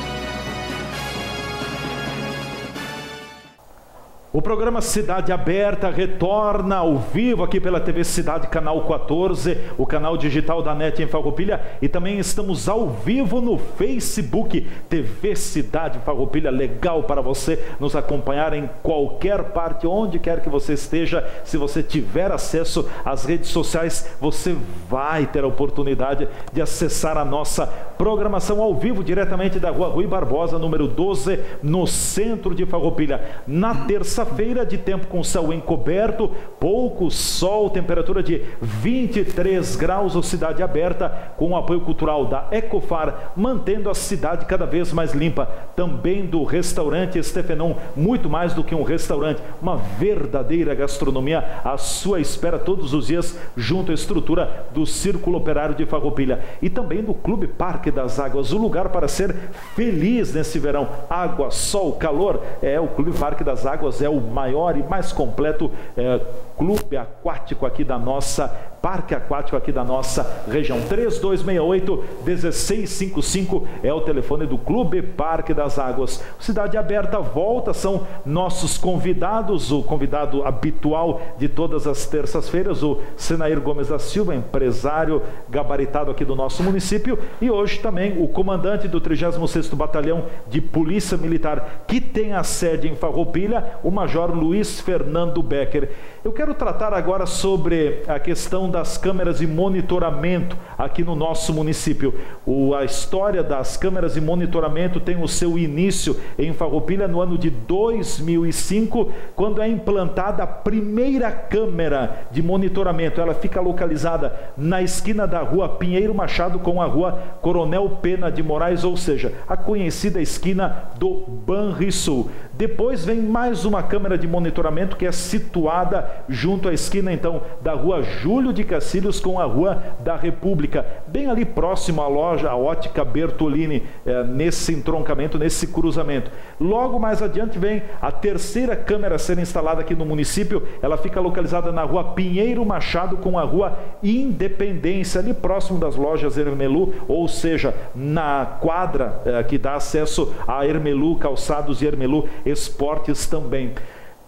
O programa Cidade Aberta retorna ao vivo aqui pela T V Cidade, canal quatorze, o canal digital da NET em Farroupilha, e também estamos ao vivo no Facebook, T V Cidade Farroupilha. Legal para você nos acompanhar em qualquer parte, onde quer que você esteja. Se você tiver acesso às redes sociais, você vai ter a oportunidade de acessar a nossa programação ao vivo, diretamente da Rua Rui Barbosa, número doze, no centro de Farroupilha. Na terça feira de tempo com céu encoberto, pouco sol, temperatura de vinte e três graus, o Cidade Aberta, com o apoio cultural da Ecofar, mantendo a cidade cada vez mais limpa. Também do restaurante Estefenon, muito mais do que um restaurante, uma verdadeira gastronomia à sua espera todos os dias, junto à estrutura do Círculo Operário de Farroupilha. E também do Clube Parque das Águas, o lugar para ser feliz nesse verão. Água, sol, calor, é o Clube Parque das Águas, é o maior e mais completo é, clube aquático aqui da nossa, parque aquático aqui da nossa região. Três dois seis oito, um seis cinco cinco é o telefone do Clube Parque das Águas. Cidade Aberta volta, são nossos convidados, o convidado habitual de todas as terças-feiras, o Senair Gomes da Silva, empresário gabaritado aqui do nosso município, e hoje também o comandante do trigésimo sexto Batalhão de Polícia Militar, que tem a sede em Farroupilha, o Major Luiz Fernando Becker. Eu quero tratar agora sobre a questão das câmeras de monitoramento aqui no nosso município. O, a história das câmeras de monitoramento tem o seu início em Farroupilha no ano de dois mil e cinco, quando é implantada a primeira câmera de monitoramento. Ela fica localizada na esquina da Rua Pinheiro Machado com a Rua Coronel Pena de Moraes, ou seja, a conhecida esquina do Banrisul. Depois vem mais uma câmera de monitoramento que é situada junto à esquina então da Rua Júlio de Castilhos com a Rua da República, bem ali próximo à loja, a Ótica Bertolini, é, nesse entroncamento, nesse cruzamento. Logo mais adiante vem a terceira câmera a ser instalada aqui no município. Ela fica localizada na Rua Pinheiro Machado com a Rua Independência, ali próximo das lojas Ermelu, ou seja, na quadra é, que dá acesso a Ermelu Calçados e Ermelu Esportes também.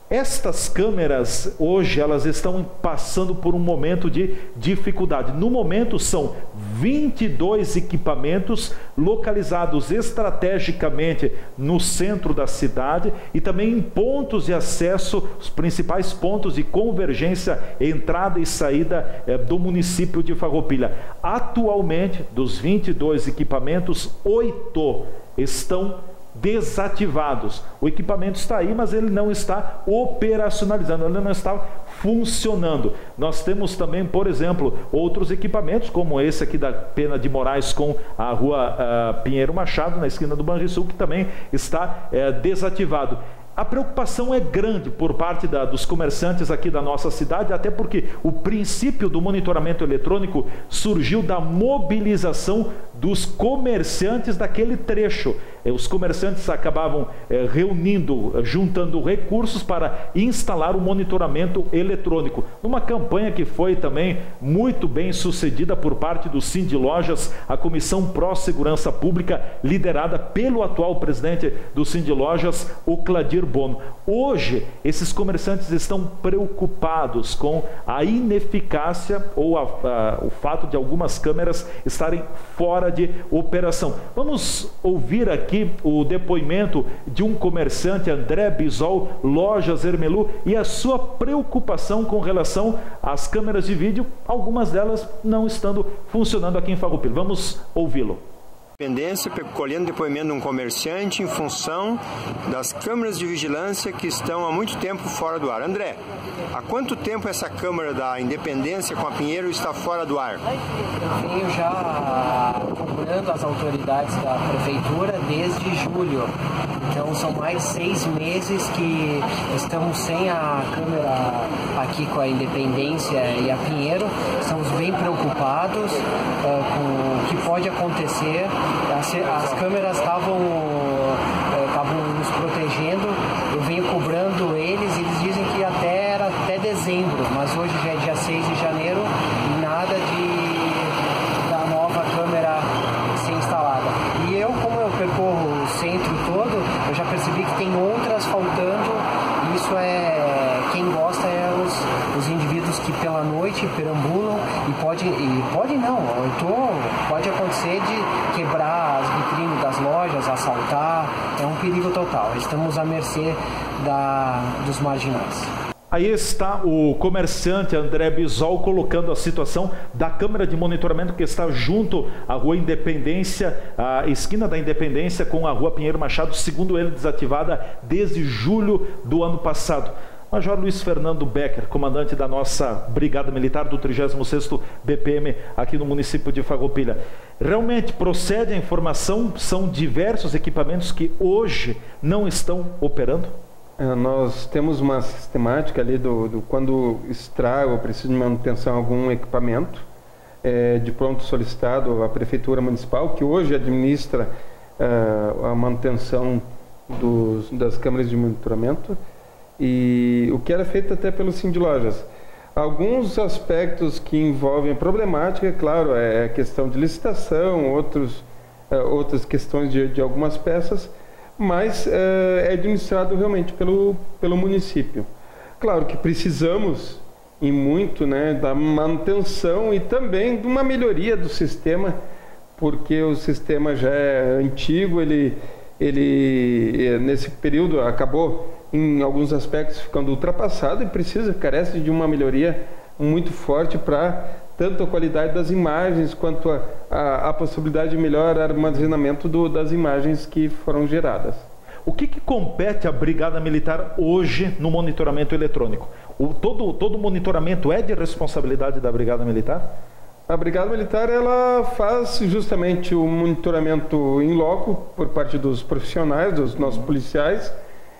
Estas câmeras, hoje, elas estão passando por um momento de dificuldade. No momento, são vinte e dois equipamentos localizados estrategicamente no centro da cidade e também em pontos de acesso, os principais pontos de convergência, entrada e saída eh, do município de Farroupilha. Atualmente, dos vinte e dois equipamentos, oito estão desativados. O equipamento está aí, mas ele não está operacionalizando, ele não está funcionando. Nós temos também, por exemplo, outros equipamentos, como esse aqui da Pena de Moraes com a rua uh, Pinheiro Machado, na esquina do Banrisul, que também está uh, desativado. A preocupação é grande por parte da, dos comerciantes aqui da nossa cidade, até porque o princípio do monitoramento eletrônico surgiu da mobilização dos comerciantes daquele trecho. Os comerciantes acabavam eh, reunindo, juntando recursos para instalar o monitoramento eletrônico. Numa campanha que foi também muito bem sucedida por parte do Sindilojas, a Comissão Pró-Segurança Pública, liderada pelo atual presidente do Sindilojas, o Cladir Bono. Hoje, esses comerciantes estão preocupados com a ineficácia ou a, a, o fato de algumas câmeras estarem fora de operação. Vamos ouvir aqui o depoimento de um comerciante, André Bisol, Lojas Ermelu, e a sua preocupação com relação às câmeras de vídeo, algumas delas não estando funcionando aqui em Farroupilha. Vamos ouvi-lo. Independência, colhendo depoimento de um comerciante em função das câmeras de vigilância que estão há muito tempo fora do ar. André, há quanto tempo essa câmera da Independência com a Pinheiro está fora do ar? Eu venho já cobrando as autoridades da prefeitura desde julho. Então são mais de seis meses que estamos sem a câmera aqui com a Independência e a Pinheiro. Estamos bem preocupados uh, com o que pode acontecer. As, as câmeras estavam estavam nos protegendo, eu venho cobrando eles, eles dizem que até era até dezembro, mas hoje já é dia seis de janeiro e nada de da nova câmera ser instalada. E eu, como eu percorro o centro todo, eu já percebi que tem outras faltando. Isso é, quem gosta é os, os indivíduos que pela noite perambulam e pode, e pode não, eu tô, pode acontecer de quebrar as vitrines das lojas, assaltar, é um perigo total, estamos à mercê da, dos marginais. Aí está o comerciante André Bisol colocando a situação da câmera de monitoramento que está junto à Rua Independência, a esquina da Independência com a Rua Pinheiro Machado, segundo ele desativada desde julho do ano passado. Major Luiz Fernando Becker, comandante da nossa Brigada Militar do trigésimo sexto B P M aqui no município de Farroupilha. Realmente procede a informação, são diversos equipamentos que hoje não estão operando? É, nós temos uma sistemática ali do, do quando estraga ou precisa de manutenção algum equipamento, é, de pronto solicitado à Prefeitura Municipal, que hoje administra é, a manutenção dos, das câmeras de monitoramento, e o que era feito até pelo Sindilojas. Alguns aspectos que envolvem problemática, claro, é a questão de licitação, outros, é, outras questões de, de algumas peças, mas é, é administrado realmente pelo, pelo município. Claro que precisamos, e muito, né, da manutenção e também de uma melhoria do sistema, porque o sistema já é antigo, ele, ele nesse período acabou, em alguns aspectos, ficando ultrapassado e precisa, carece de uma melhoria muito forte para tanto a qualidade das imagens quanto a, a, a possibilidade de melhor armazenamento do, das imagens que foram geradas. O que, que compete à Brigada Militar hoje no monitoramento eletrônico? O, todo, todo monitoramento é de responsabilidade da Brigada Militar? A Brigada Militar ela faz justamente o monitoramento in loco por parte dos profissionais, dos nossos policiais,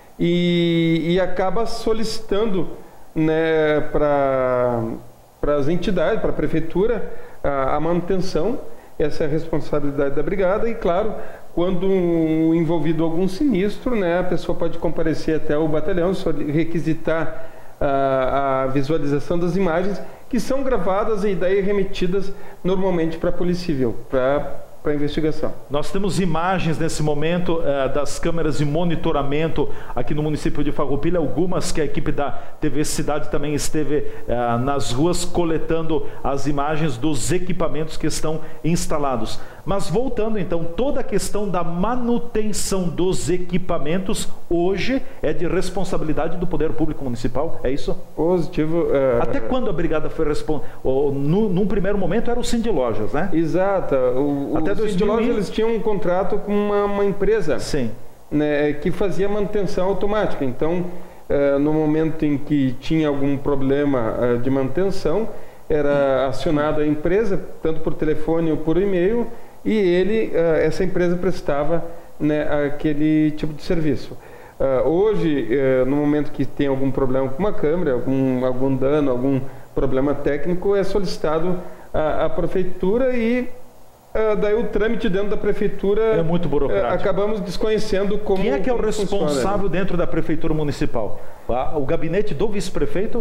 e, e acaba solicitando, né, para para as entidades, para a prefeitura, a, a manutenção. Essa é a responsabilidade da brigada e, claro, quando um, envolvido algum sinistro, né, a pessoa pode comparecer até o batalhão, só requisitar a, a visualização das imagens que são gravadas e daí remetidas normalmente para a Polícia Civil, para para investigação. Nós temos imagens nesse momento eh, das câmeras de monitoramento aqui no município de Farroupilha, algumas que a equipe da T V Cidade também esteve eh, nas ruas coletando as imagens dos equipamentos que estão instalados. Mas voltando então, toda a questão da manutenção dos equipamentos hoje é de responsabilidade do Poder Público Municipal, é isso? Positivo. É... Até quando a brigada foi responsável? Num primeiro momento era o Sindilojas, né? Exato. O, Até o Sindilojas eles tinham um contrato com uma, uma empresa. Sim. Né, que fazia manutenção automática. Então, é, no momento em que tinha algum problema é, de manutenção, era acionada a empresa, tanto por telefone ou por e-mail, e ele, essa empresa prestava, né, aquele tipo de serviço. Hoje, no momento que tem algum problema com uma câmera, algum, algum dano, algum problema técnico, é solicitado a, a prefeitura e daí o trâmite dentro da prefeitura é muito burocrático. Acabamos desconhecendo como Quem é que é o responsável funciona, né? Dentro da prefeitura municipal? O gabinete do vice-prefeito?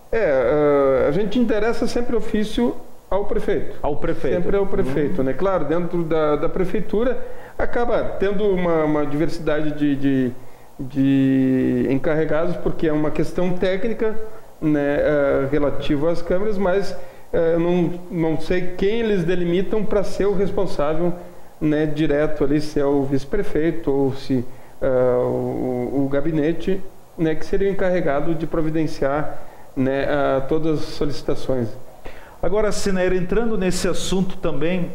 É, a gente interessa sempre ofício ao prefeito. Ao prefeito. Sempre ao prefeito, uhum. né? Claro, dentro da, da prefeitura acaba tendo uma, uma diversidade de, de, de encarregados, porque é uma questão técnica, né, uh, relativa às câmeras, mas uh, não, não sei quem eles delimitam para ser o responsável, né, direto ali, se é o vice-prefeito ou se uh, o, o gabinete, né, que seria o encarregado de providenciar, né, uh, todas as solicitações. Agora, Cineira, entrando nesse assunto também,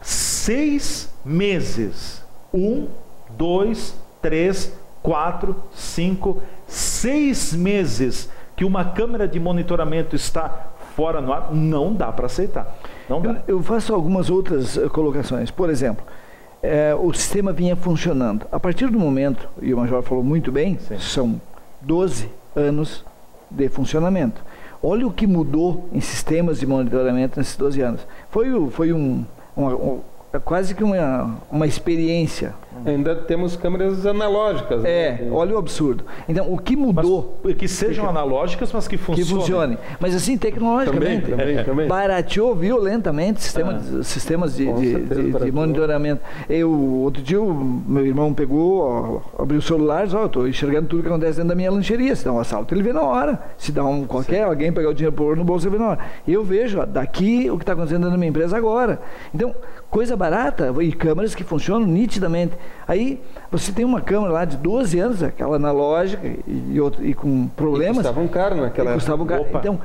seis meses, um, dois, três, quatro, cinco, seis meses que uma câmera de monitoramento está fora no ar, não dá para aceitar. Não dá. Eu, eu faço algumas outras uh, colocações. Por exemplo, é, o sistema vinha funcionando. A partir do momento, e o Major falou muito bem, Sim. são doze anos de funcionamento. Olha o que mudou em sistemas de monitoramento nesses doze anos. Foi, foi um, uma, um, quase que uma, uma experiência. Ainda temos câmeras analógicas. É, né? Olha o absurdo. Então, o que mudou... Mas, que sejam que, analógicas, mas que funcionem. Que funcionem. Mas assim, tecnologicamente, também, também, também. barateou violentamente sistema, ah, sistemas de, de, certeza, de, de monitoramento. Eu, outro dia, o meu irmão pegou, ó, abriu o celular e disse, ó, eu estou enxergando tudo que acontece dentro da minha lancheria. Se dá um assalto, ele vê na hora. Se dá um qualquer, Sim. alguém pegar o dinheiro por no bolso, ele vê na hora. E eu vejo, ó, daqui o que está acontecendo dentro da minha empresa agora. Então, coisa barata e câmeras que funcionam nitidamente. Aí você tem uma câmera lá de doze anos, aquela analógica e, outro, e com problemas. E custavam caro naquela custavam caro. Então,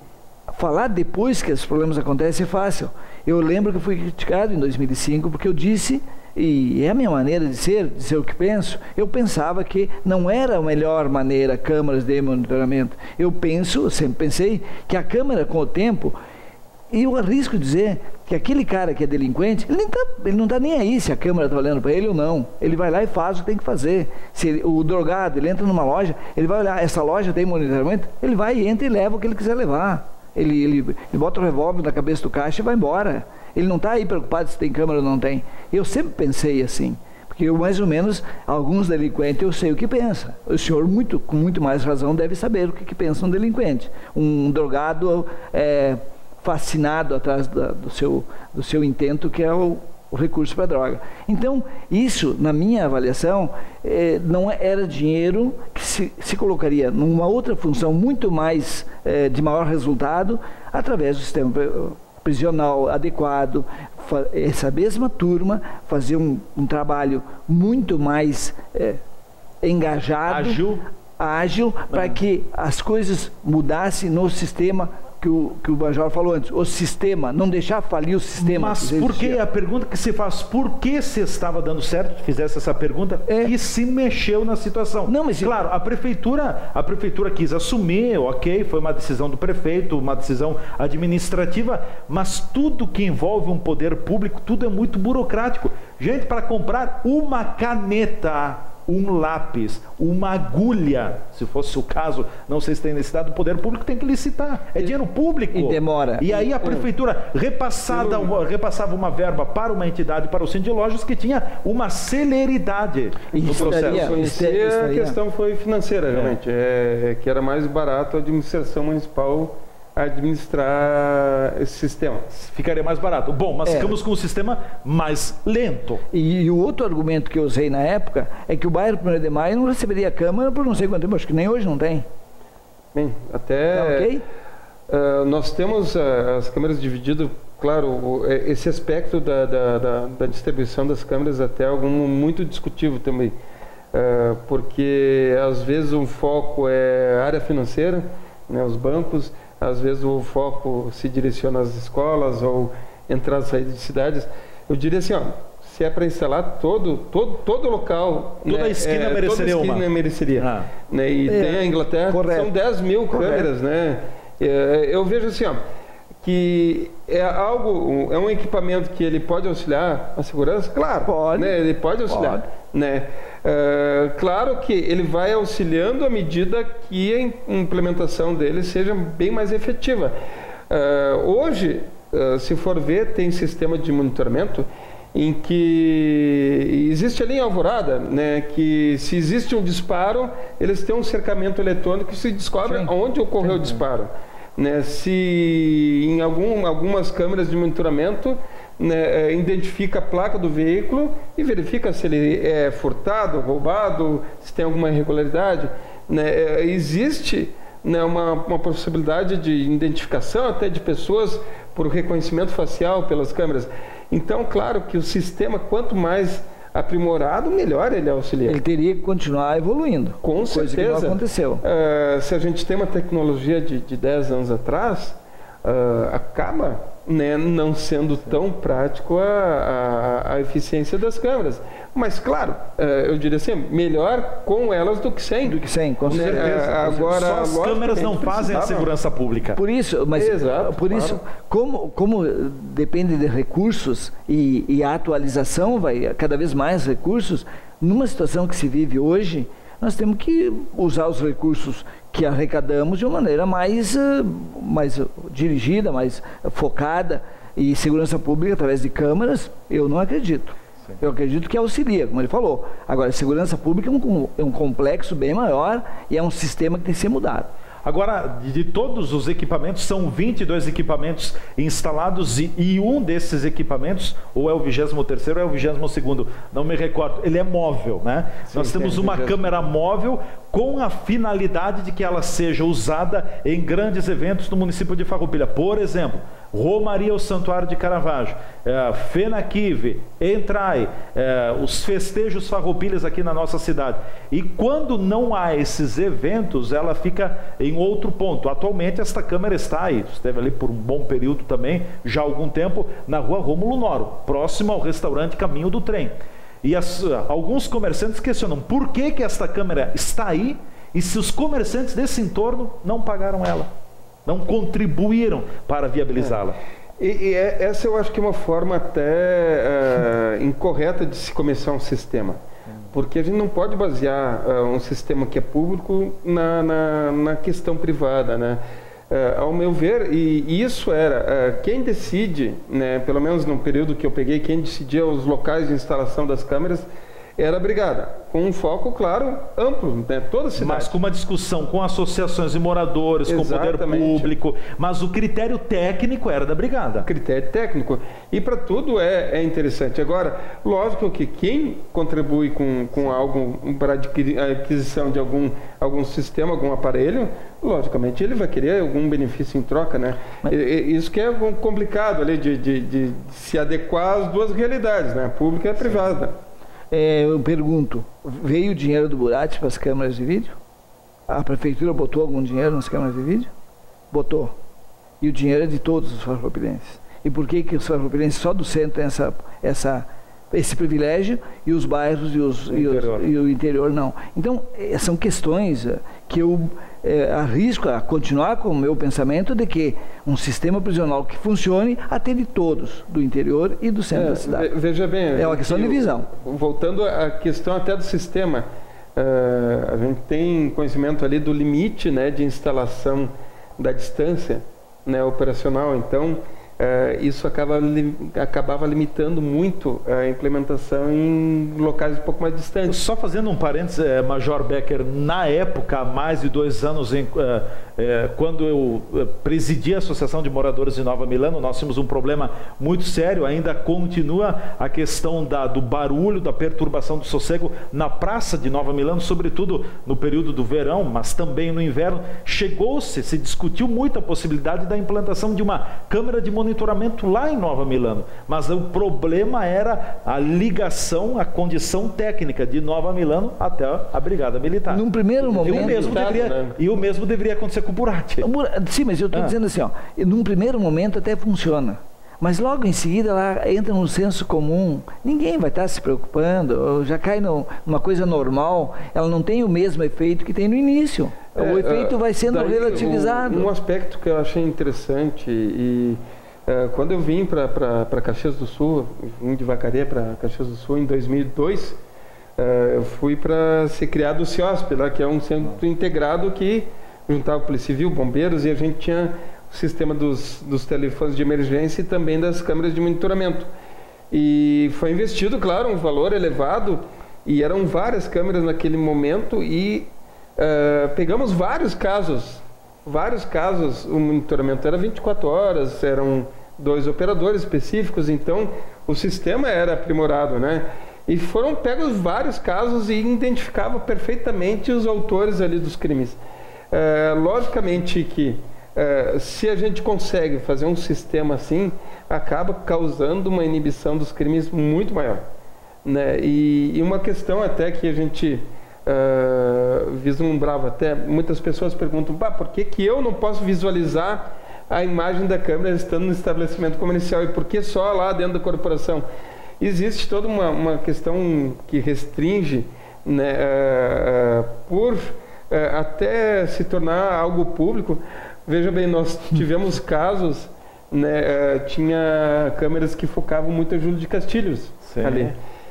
falar depois que esses problemas acontecem é fácil. Eu lembro que eu fui criticado em dois mil e cinco porque eu disse, e é a minha maneira de ser, de ser o que penso, eu pensava que não era a melhor maneira câmeras de monitoramento. Eu penso, sempre pensei, que a câmera com o tempo, e eu arrisco dizer que aquele cara que é delinquente, ele, tá, ele não está nem aí se a câmera está olhando para ele ou não. Ele vai lá e faz o que tem que fazer. Se ele, o drogado, ele entra numa loja, ele vai olhar, essa loja tem monitoramento, ele vai e entra e leva o que ele quiser levar. Ele, ele, ele bota o revólver na cabeça do caixa e vai embora. Ele não está aí preocupado se tem câmera ou não tem. Eu sempre pensei assim. Porque eu, mais ou menos, alguns delinquentes, eu sei o que pensa. O senhor, muito, com muito mais razão, deve saber o que, que pensa um delinquente. Um drogado é, fascinado atrás da, do, seu, do seu intento, que é o, o recurso para a droga. Então, isso, na minha avaliação, é, não era dinheiro que se, se colocaria numa outra função muito mais, é, de maior resultado, através do sistema prisional adequado, essa mesma turma fazer um, um trabalho muito mais é, engajado, ágil, ágil para que as coisas mudassem no sistema que o, que o Major falou antes, o sistema, não deixar falir o sistema. Mas por que, a pergunta que se faz, por que se estava dando certo, fizesse essa pergunta, é. que se mexeu na situação? Não, mas claro, a prefeitura, a prefeitura quis assumir, ok, foi uma decisão do prefeito, uma decisão administrativa, mas tudo que envolve um poder público, tudo é muito burocrático. Gente, para comprar uma caneta, um lápis, uma agulha, se fosse o caso, não sei se tem necessidade, o poder público tem que licitar, é dinheiro público. E demora. E aí a prefeitura repassada, repassava uma verba para uma entidade, para o Sindilojas, que tinha uma celeridade no processo. E a questão foi financeira, realmente, é. É, que era mais barato a administração municipal administrar esse sistema. Ficaria mais barato. Bom, mas é. ficamos com um sistema mais lento. E, e o outro argumento que eu usei na época é que o bairro primeiro de Maio não receberia a Câmara por não sei quanto tempo, acho que nem hoje não tem. Bem, até... Tá ok? Uh, nós temos uh, as câmeras divididas, claro, o, esse aspecto da, da, da, da distribuição das câmeras até é algo muito discutível também, uh, porque às vezes o foco é a área financeira, né, os bancos, às vezes o foco se direciona às escolas ou entrada e saída de cidades. Eu diria assim, ó, se é para instalar todo, todo, todo local, toda né, a esquina é, mereceria toda a esquina uma. mereceria. Ah. Né, e é, tem a Inglaterra, correto. São dez mil correto. câmeras, né? Eu vejo assim, ó, que é algo, é um equipamento que ele pode auxiliar a segurança, claro, pode, né? Ele pode auxiliar, pode. né? Uh, claro que ele vai auxiliando à medida que a implementação dele seja bem mais efetiva. Uh, hoje, uh, se for ver, tem sistema de monitoramento em que existe ali em Alvorada, né, que se existe um disparo, eles têm um cercamento eletrônico que se descobre Sim. onde ocorreu Sim. o disparo. Né, se em algum, algumas câmeras de monitoramento, né, identifica a placa do veículo e verifica se ele é furtado, roubado, se tem alguma irregularidade. Né, existe, né, uma, uma possibilidade de identificação até de pessoas por reconhecimento facial pelas câmeras. Então, claro que o sistema, quanto mais aprimorado, melhor ele auxilia. Ele teria que continuar evoluindo. Com coisa certeza. Que não aconteceu. Uh, se a gente tem uma tecnologia de, de dez anos atrás, uh, acaba, né, não sendo tão prático a, a, a eficiência das câmeras. Mas, claro, uh, eu diria assim, melhor com elas do que sem. Do que sem, com certeza. Uh, agora, Só as câmeras não fazem a segurança pública. Por isso, mas Exato, por claro. isso, como, como depende de recursos e, e a atualização vai cada vez mais recursos, numa situação que se vive hoje, nós temos que usar os recursos que arrecadamos de uma maneira mais, mais dirigida, mais focada. E segurança pública através de câmaras, eu não acredito. Sim. Eu acredito que auxilia, como ele falou. Agora, segurança pública é um, é um complexo bem maior e é um sistema que tem que ser mudado. Agora, de todos os equipamentos, são vinte e dois equipamentos instalados e, e um desses equipamentos, ou é o vigésimo terceiro ou é o vigésimo segundo, não me recordo, ele é móvel, né? Sim, Nós temos uma vigésimo. câmera móvel com a finalidade de que ela seja usada em grandes eventos no município de Farroupilha. Por exemplo, Romaria ao Santuário de Caravaggio, é, Fenaquive, Entrai, é, os festejos farroupilhas aqui na nossa cidade. E quando não há esses eventos, ela fica em outro ponto. Atualmente esta câmera está aí, esteve ali por um bom período também, já há algum tempo, na rua Rômulo Noro, próximo ao restaurante Caminho do Trem. E as, alguns comerciantes questionam por que que esta câmera está aí e se os comerciantes desse entorno não pagaram ela, não contribuíram para viabilizá-la. É. E, e essa eu acho que é uma forma até uh, incorreta de se começar um sistema. Porque a gente não pode basear uh, um sistema que é público na, na, na questão privada, né? Uh, ao meu ver, e, e isso era, uh, quem decide, né, pelo menos no período que eu peguei, quem decidia os locais de instalação das câmeras era a brigada, com um foco, claro, amplo, né, toda a cidade. Mas com uma discussão com associações de moradores, Exatamente. com o poder público, mas o critério técnico era da brigada. Critério técnico. E para tudo é, é interessante. Agora, lógico que quem contribui com, com algo para a aquisição de algum, algum sistema, algum aparelho, logicamente ele vai querer algum benefício em troca, né? Mas... Isso que é complicado ali de, de, de se adequar às duas realidades, né? A pública e a privada. É, eu pergunto, veio o dinheiro do Buratti para as câmeras de vídeo? A prefeitura botou algum dinheiro nas câmeras de vídeo? Botou. E o dinheiro é de todos os farroupilenses. E por que que os farroupilenses só do centro têm essa, essa, esse privilégio e os bairros e, os, o e, os, e o interior não? Então, são questões que eu é, arrisco a continuar com o meu pensamento de que um sistema prisional que funcione atende todos, do interior e do centro é, da cidade. Veja bem... É uma questão eu, de visão. Voltando à questão até do sistema, uh, a gente tem conhecimento ali do limite, né, de instalação da distância, né, operacional. Então, Uh, isso acaba, li, acabava limitando muito a implementação em locais um pouco mais distantes. Só fazendo um parênteses, é, Major Becker, na época, há mais de dois anos, em, é, é, quando eu presidi a Associação de Moradores de Nova Milano, nós tínhamos um problema muito sério, ainda continua a questão da, do barulho, da perturbação do sossego na praça de Nova Milano, sobretudo no período do verão, mas também no inverno. Chegou-se, se discutiu muito a possibilidade da implantação de uma câmera de monitoramento lá em Nova Milano, mas o problema era a ligação, a condição técnica de Nova Milano até a Brigada Militar. Num primeiro momento... E o mesmo deveria, né? e o mesmo deveria acontecer com o Burati. Sim, mas eu estou ah. dizendo assim, ó, num primeiro momento até funciona, mas logo em seguida ela entra num senso comum, ninguém vai estar se preocupando, já cai no, numa coisa normal, ela não tem o mesmo efeito que tem no início. É, o efeito uh, vai sendo relativizado. Um, um aspecto que eu achei interessante, e uh, quando eu vim para Caxias do Sul, vim de Vacaria para Caxias do Sul em dois mil e dois, uh, eu fui para ser criado o CIOSP, lá, que é um centro integrado que juntava Polícia Civil, bombeiros, e a gente tinha o sistema dos, dos telefones de emergência e também das câmeras de monitoramento. E foi investido, claro, um valor elevado, e eram várias câmeras naquele momento, e uh, pegamos vários casos, vários casos, o monitoramento era vinte e quatro horas, eram dois operadores específicos, então o sistema era aprimorado, né? E foram pegos vários casos e identificava perfeitamente os autores ali dos crimes. Uh, logicamente que Uh, se a gente consegue fazer um sistema assim, acaba causando uma inibição dos crimes muito maior, né? E, e uma questão até que a gente uh, vislumbrava, até muitas pessoas perguntam, bah, por que que eu não posso visualizar a imagem da câmera estando no estabelecimento comercial e por que só lá dentro da corporação? Existe toda uma, uma questão que restringe, né, uh, uh, por uh, até se tornar algo público. Veja bem, nós tivemos casos, né, uh, tinha câmeras que focavam muito a Júlio de Castilhos. Sim. Ali.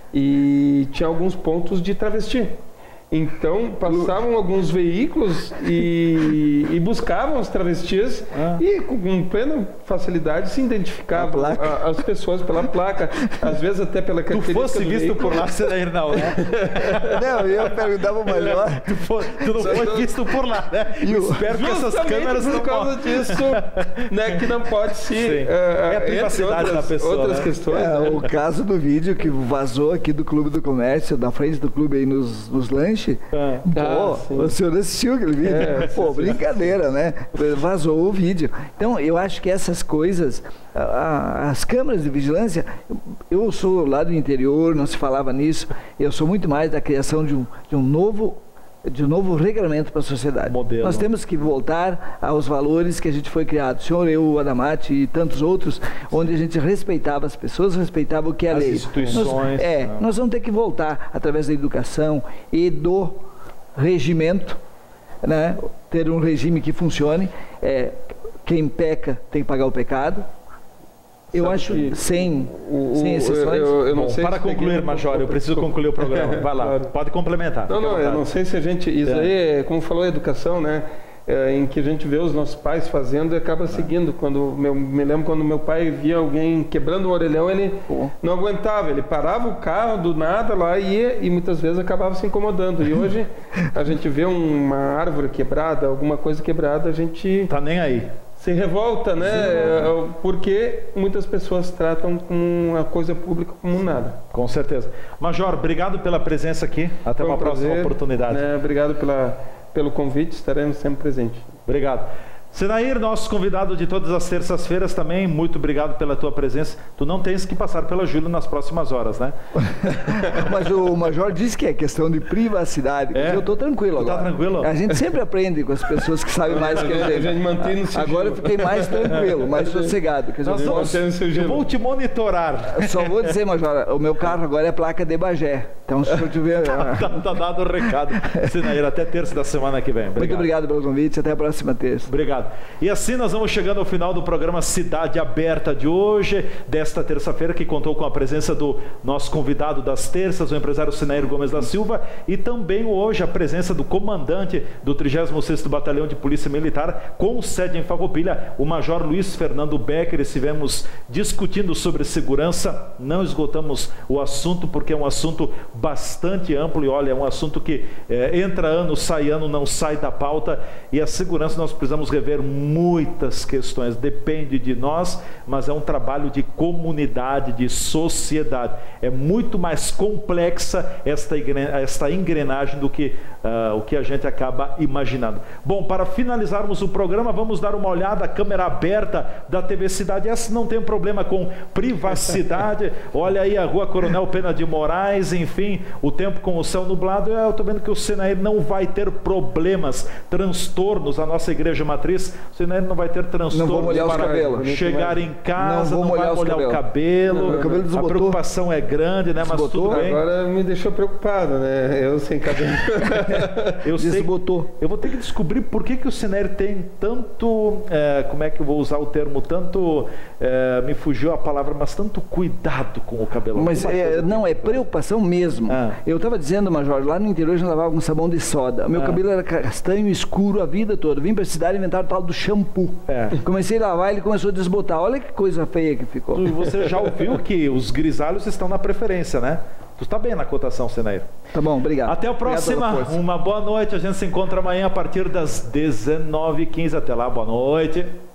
E tinha alguns pontos de travesti. Então, passavam alguns veículos e, e buscavam os travestis ah. e com plena facilidade se identificavam a, as pessoas pela placa, às vezes até pela característica. Tu fosse visto veículo. Por lá, você daí não, né? Não, eu perguntava melhor. Tu, for, tu não foi visto por lá, né? E eu espero que essas câmeras por não causa disso, né, que não pode se... Uh, é a privacidade outras, da pessoa, outras né? questões. É, né? O caso do vídeo que vazou aqui do Clube do Comércio, da frente do clube aí nos, nos lanches. É. Pô, ah, o senhor assistiu aquele vídeo? É, Pô, brincadeira, né? Vazou o vídeo. Então, eu acho que essas coisas, a, a, as câmeras de vigilância, eu sou lá do interior, não se falava nisso, eu sou muito mais da criação de um, de um novo de um novo regulamento para a sociedade. Modelo. Nós temos que voltar aos valores que a gente foi criado. O senhor, eu, o Adamati e tantos outros, onde a gente respeitava as pessoas, respeitava o que é a as lei. instituições. Nós, é, não. nós vamos ter que voltar através da educação e do regimento, né? Ter um regime que funcione. É, quem peca tem que pagar o pecado. Eu Sabe acho que sem, o, sem exceções. Eu, eu, eu não Bom, sei para concluir, Major, eu preciso concluir o programa. Vai lá, claro. Pode complementar. Não, não, eu não sei se a gente... Isso é. aí, como falou, a educação, né? É, em que a gente vê os nossos pais fazendo e acaba seguindo. Quando meu, me lembro quando meu pai via alguém quebrando o orelhão, ele Pô. não aguentava. Ele parava o carro do nada lá e ia, e muitas vezes acabava se incomodando. E hoje a gente vê uma árvore quebrada, alguma coisa quebrada, a gente... Tá nem aí. Se revolta, né? Sim. Porque muitas pessoas tratam com a coisa pública como nada. Com certeza. Major, obrigado pela presença aqui. Até Foi uma um próxima prazer, oportunidade. Né? Obrigado pela, pelo convite, estaremos sempre presentes. Obrigado. Senair, nosso convidado de todas as terças-feiras também, muito obrigado pela tua presença. Tu não tens que passar pela Júlia nas próximas horas, né? Mas o Major disse que é questão de privacidade. É? Eu estou tranquilo agora. Tá tranquilo? A gente sempre aprende com as pessoas que sabem mais que a gente. A gente mantém no sigilo. Agora eu fiquei mais tranquilo, mais sossegado. Quer dizer, Nós vamos, eu vou te monitorar. Só vou dizer, Major, o meu carro agora é placa de Bagé. Então, se eu tiver... tá, tá, tá dado o recado. Senair, até terça da semana que vem. Obrigado. Muito obrigado pelo convite. Até a próxima terça. Obrigado. Obrigado. E assim nós vamos chegando ao final do programa Cidade Aberta de hoje, desta terça-feira, que contou com a presença do nosso convidado das terças, o empresário Sinair Gomes da Silva, e também hoje a presença do comandante do trigésimo sexto Batalhão de Polícia Militar, com sede em Farroupilha, o Major Luiz Fernando Becker. Estivemos discutindo sobre segurança, não esgotamos o assunto porque é um assunto bastante amplo e olha, é um assunto que é, entra ano, sai ano, não sai da pauta, e a segurança nós precisamos rever muitas questões, depende de nós, mas é um trabalho de comunidade, de sociedade, é muito mais complexa esta, esta engrenagem do que uh, o que a gente acaba imaginando. Bom, para finalizarmos o programa, vamos dar uma olhada, a câmera aberta da T V Cidade, essa não tem problema com privacidade, olha aí a Rua Coronel Pena de Moraes, enfim, o tempo com o céu nublado, eu estou vendo que o Sinair não vai ter problemas, transtornos, a nossa igreja matriz, o Sinair não vai ter transtornos para chegar em casa, não, não vai molhar o cabelo, não, cabelo a preocupação é grande, né? Mas tudo bem. Agora me deixou preocupado, né? Eu sem cabelo. eu sei, eu vou ter que descobrir por que, que o Sinair tem tanto, é, como é que eu vou usar o termo, tanto, é, me fugiu a palavra, mas tanto cuidado com o cabelo. Mas é, não, é preocupação mesmo. Ah. Eu estava dizendo, Major, lá no interior a gente lavava com sabão de soda. Meu ah. cabelo era castanho escuro a vida toda. Vim para a cidade inventar o tal do shampoo. É. Comecei a lavar e ele começou a desbotar. Olha que coisa feia que ficou. Você já ouviu que os grisalhos estão na preferência, né? Tu está bem na cotação, Sinair. Tá bom, obrigado. Até a próxima. Uma boa noite. A gente se encontra amanhã a partir das dezenove e quinze. Até lá, boa noite.